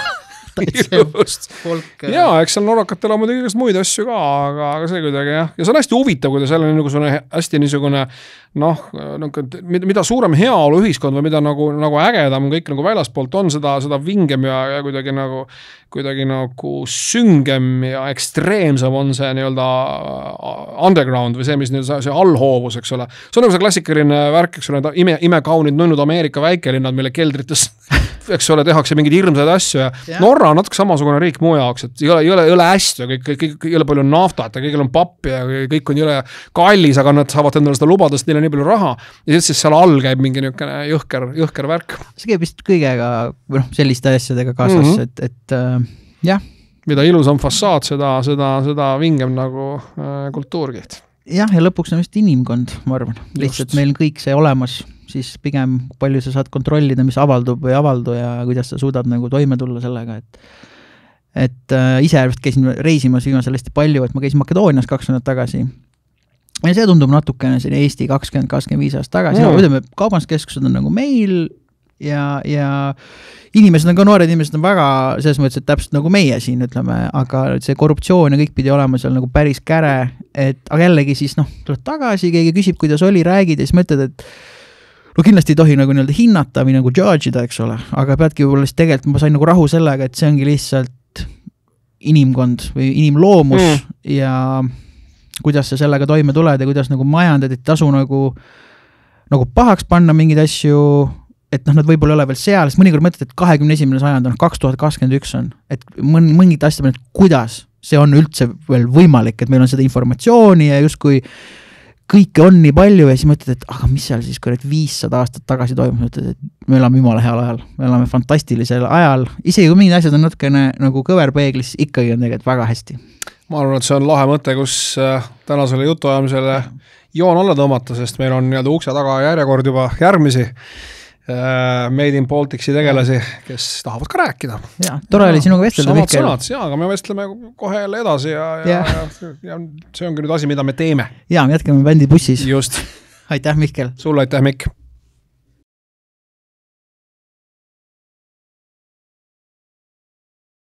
Just. Folk, jaa, eks seal norrakatel on muidugi muid asju ka, aga, aga see kuidagi jah. Ja see on hästi huvitav, kui ta seal on niisugune hästi niisugune noh, mida suurem heaolu ühiskond või mida nagu, nagu ägedam kõik nagu väljaspoolt on, seda, seda vingem ja, ja kuidagi nagu kuidagi nagu süngem ja ekstreemsem on see nii-öelda underground või see, mis nüüd see allhoovus, eks ole. See on nagu see klassikaline värk, eks ole, ime, imekaunid nunnud Ameerika väikelinnad, mille keldrites, eks ole, tehakse mingeid hirmsaid asju ja, ja. Norra on natuke samasugune riik muu jaoks, et jõle, jõle, jõle hästi, kõik, kõik, kõik, jõle palju on naftat ja kõigil on pappi ja kõik on jõle kallis, aga nad saavad endale seda lubada, sest neil on nii palju raha ja siis seal all käib mingi niisugune jõhker, jõhker värk. See käib vist kõigega, noh, selliste asjadega kaasas, mm -hmm. et, et äh, jah. Mida ilusam fassaad, seda, seda, seda vingem nagu äh, kultuurkiht. Jah, ja lõpuks on vist inimkond, ma arvan. Lihtsalt Just. Meil on kõik see olemas, siis pigem palju sa saad kontrollida, mis avaldub või avaldu ja kuidas sa suudad nagu toime tulla sellega, et et äh, ise käisin reisimas viimasel hästi palju, et ma käisin Makedoonias kaks nädalat tagasi. Ja see tundub natukene siin Eesti kakskümmend kakskümmend viis aastat tagasi. Mm. No, ütleme, kaubanduskeskused on nagu meil ja, ja inimesed on ka noored, inimesed on väga selles mõttes, et täpselt nagu meie siin, ütleme, aga see korruptsioon ja kõik pidi olema seal nagu päris käre, et aga jällegi siis, noh, tuled tagasi, keegi küsib, kuidas oli, räägid ja siis mõtled, et no kindlasti ei tohi nagu nii-öelda hinnata või nagu judge ida, eks ole, aga peadki võib-olla siis tegelikult ma sain nagu rahu sellega, et see ongi lihtsalt inimkond või inimloomus mm. ja kuidas sa sellega toime tuled ja kuidas nagu majandad, et tasu nagu, nagu pahaks panna mingeid asju, et noh, nad võib-olla ole veel seal, sest mõnikord mõtled, et kahekümne esimene sajand on, kaks tuhat kakskümmend üks on, et mõningid asjad, et kuidas see on üldse veel võimalik, et meil on seda informatsiooni ja justkui kõike on nii palju ja siis mõtled, et aga mis seal siis, kui need viissada aastat tagasi toimus, mõtled, et me elame jumala heal ajal, me elame fantastilisel ajal, isegi kui mingid asjad on natukene nagu kõverpeeglis, ikkagi on tegelikult väga hästi. Ma arvan, et see on lahe mõte, kus tänasele jutuajamisele joon alla tõmmata, sest meil on nii-öelda ukse taga järjekord juba järgmisi Made in Balticsi tegelasi, kes tahavad ka rääkida. Ja, tore oli sinuga vestelda. Samad sõnad, jaa, aga me vestleme kohe jälle edasi ja, ja, ja. ja see ongi nüüd asi, mida me teeme. Jaa, me jätkame bändi bussis. Just. Aitäh, Mihkel. Sulle aitäh, Mikk.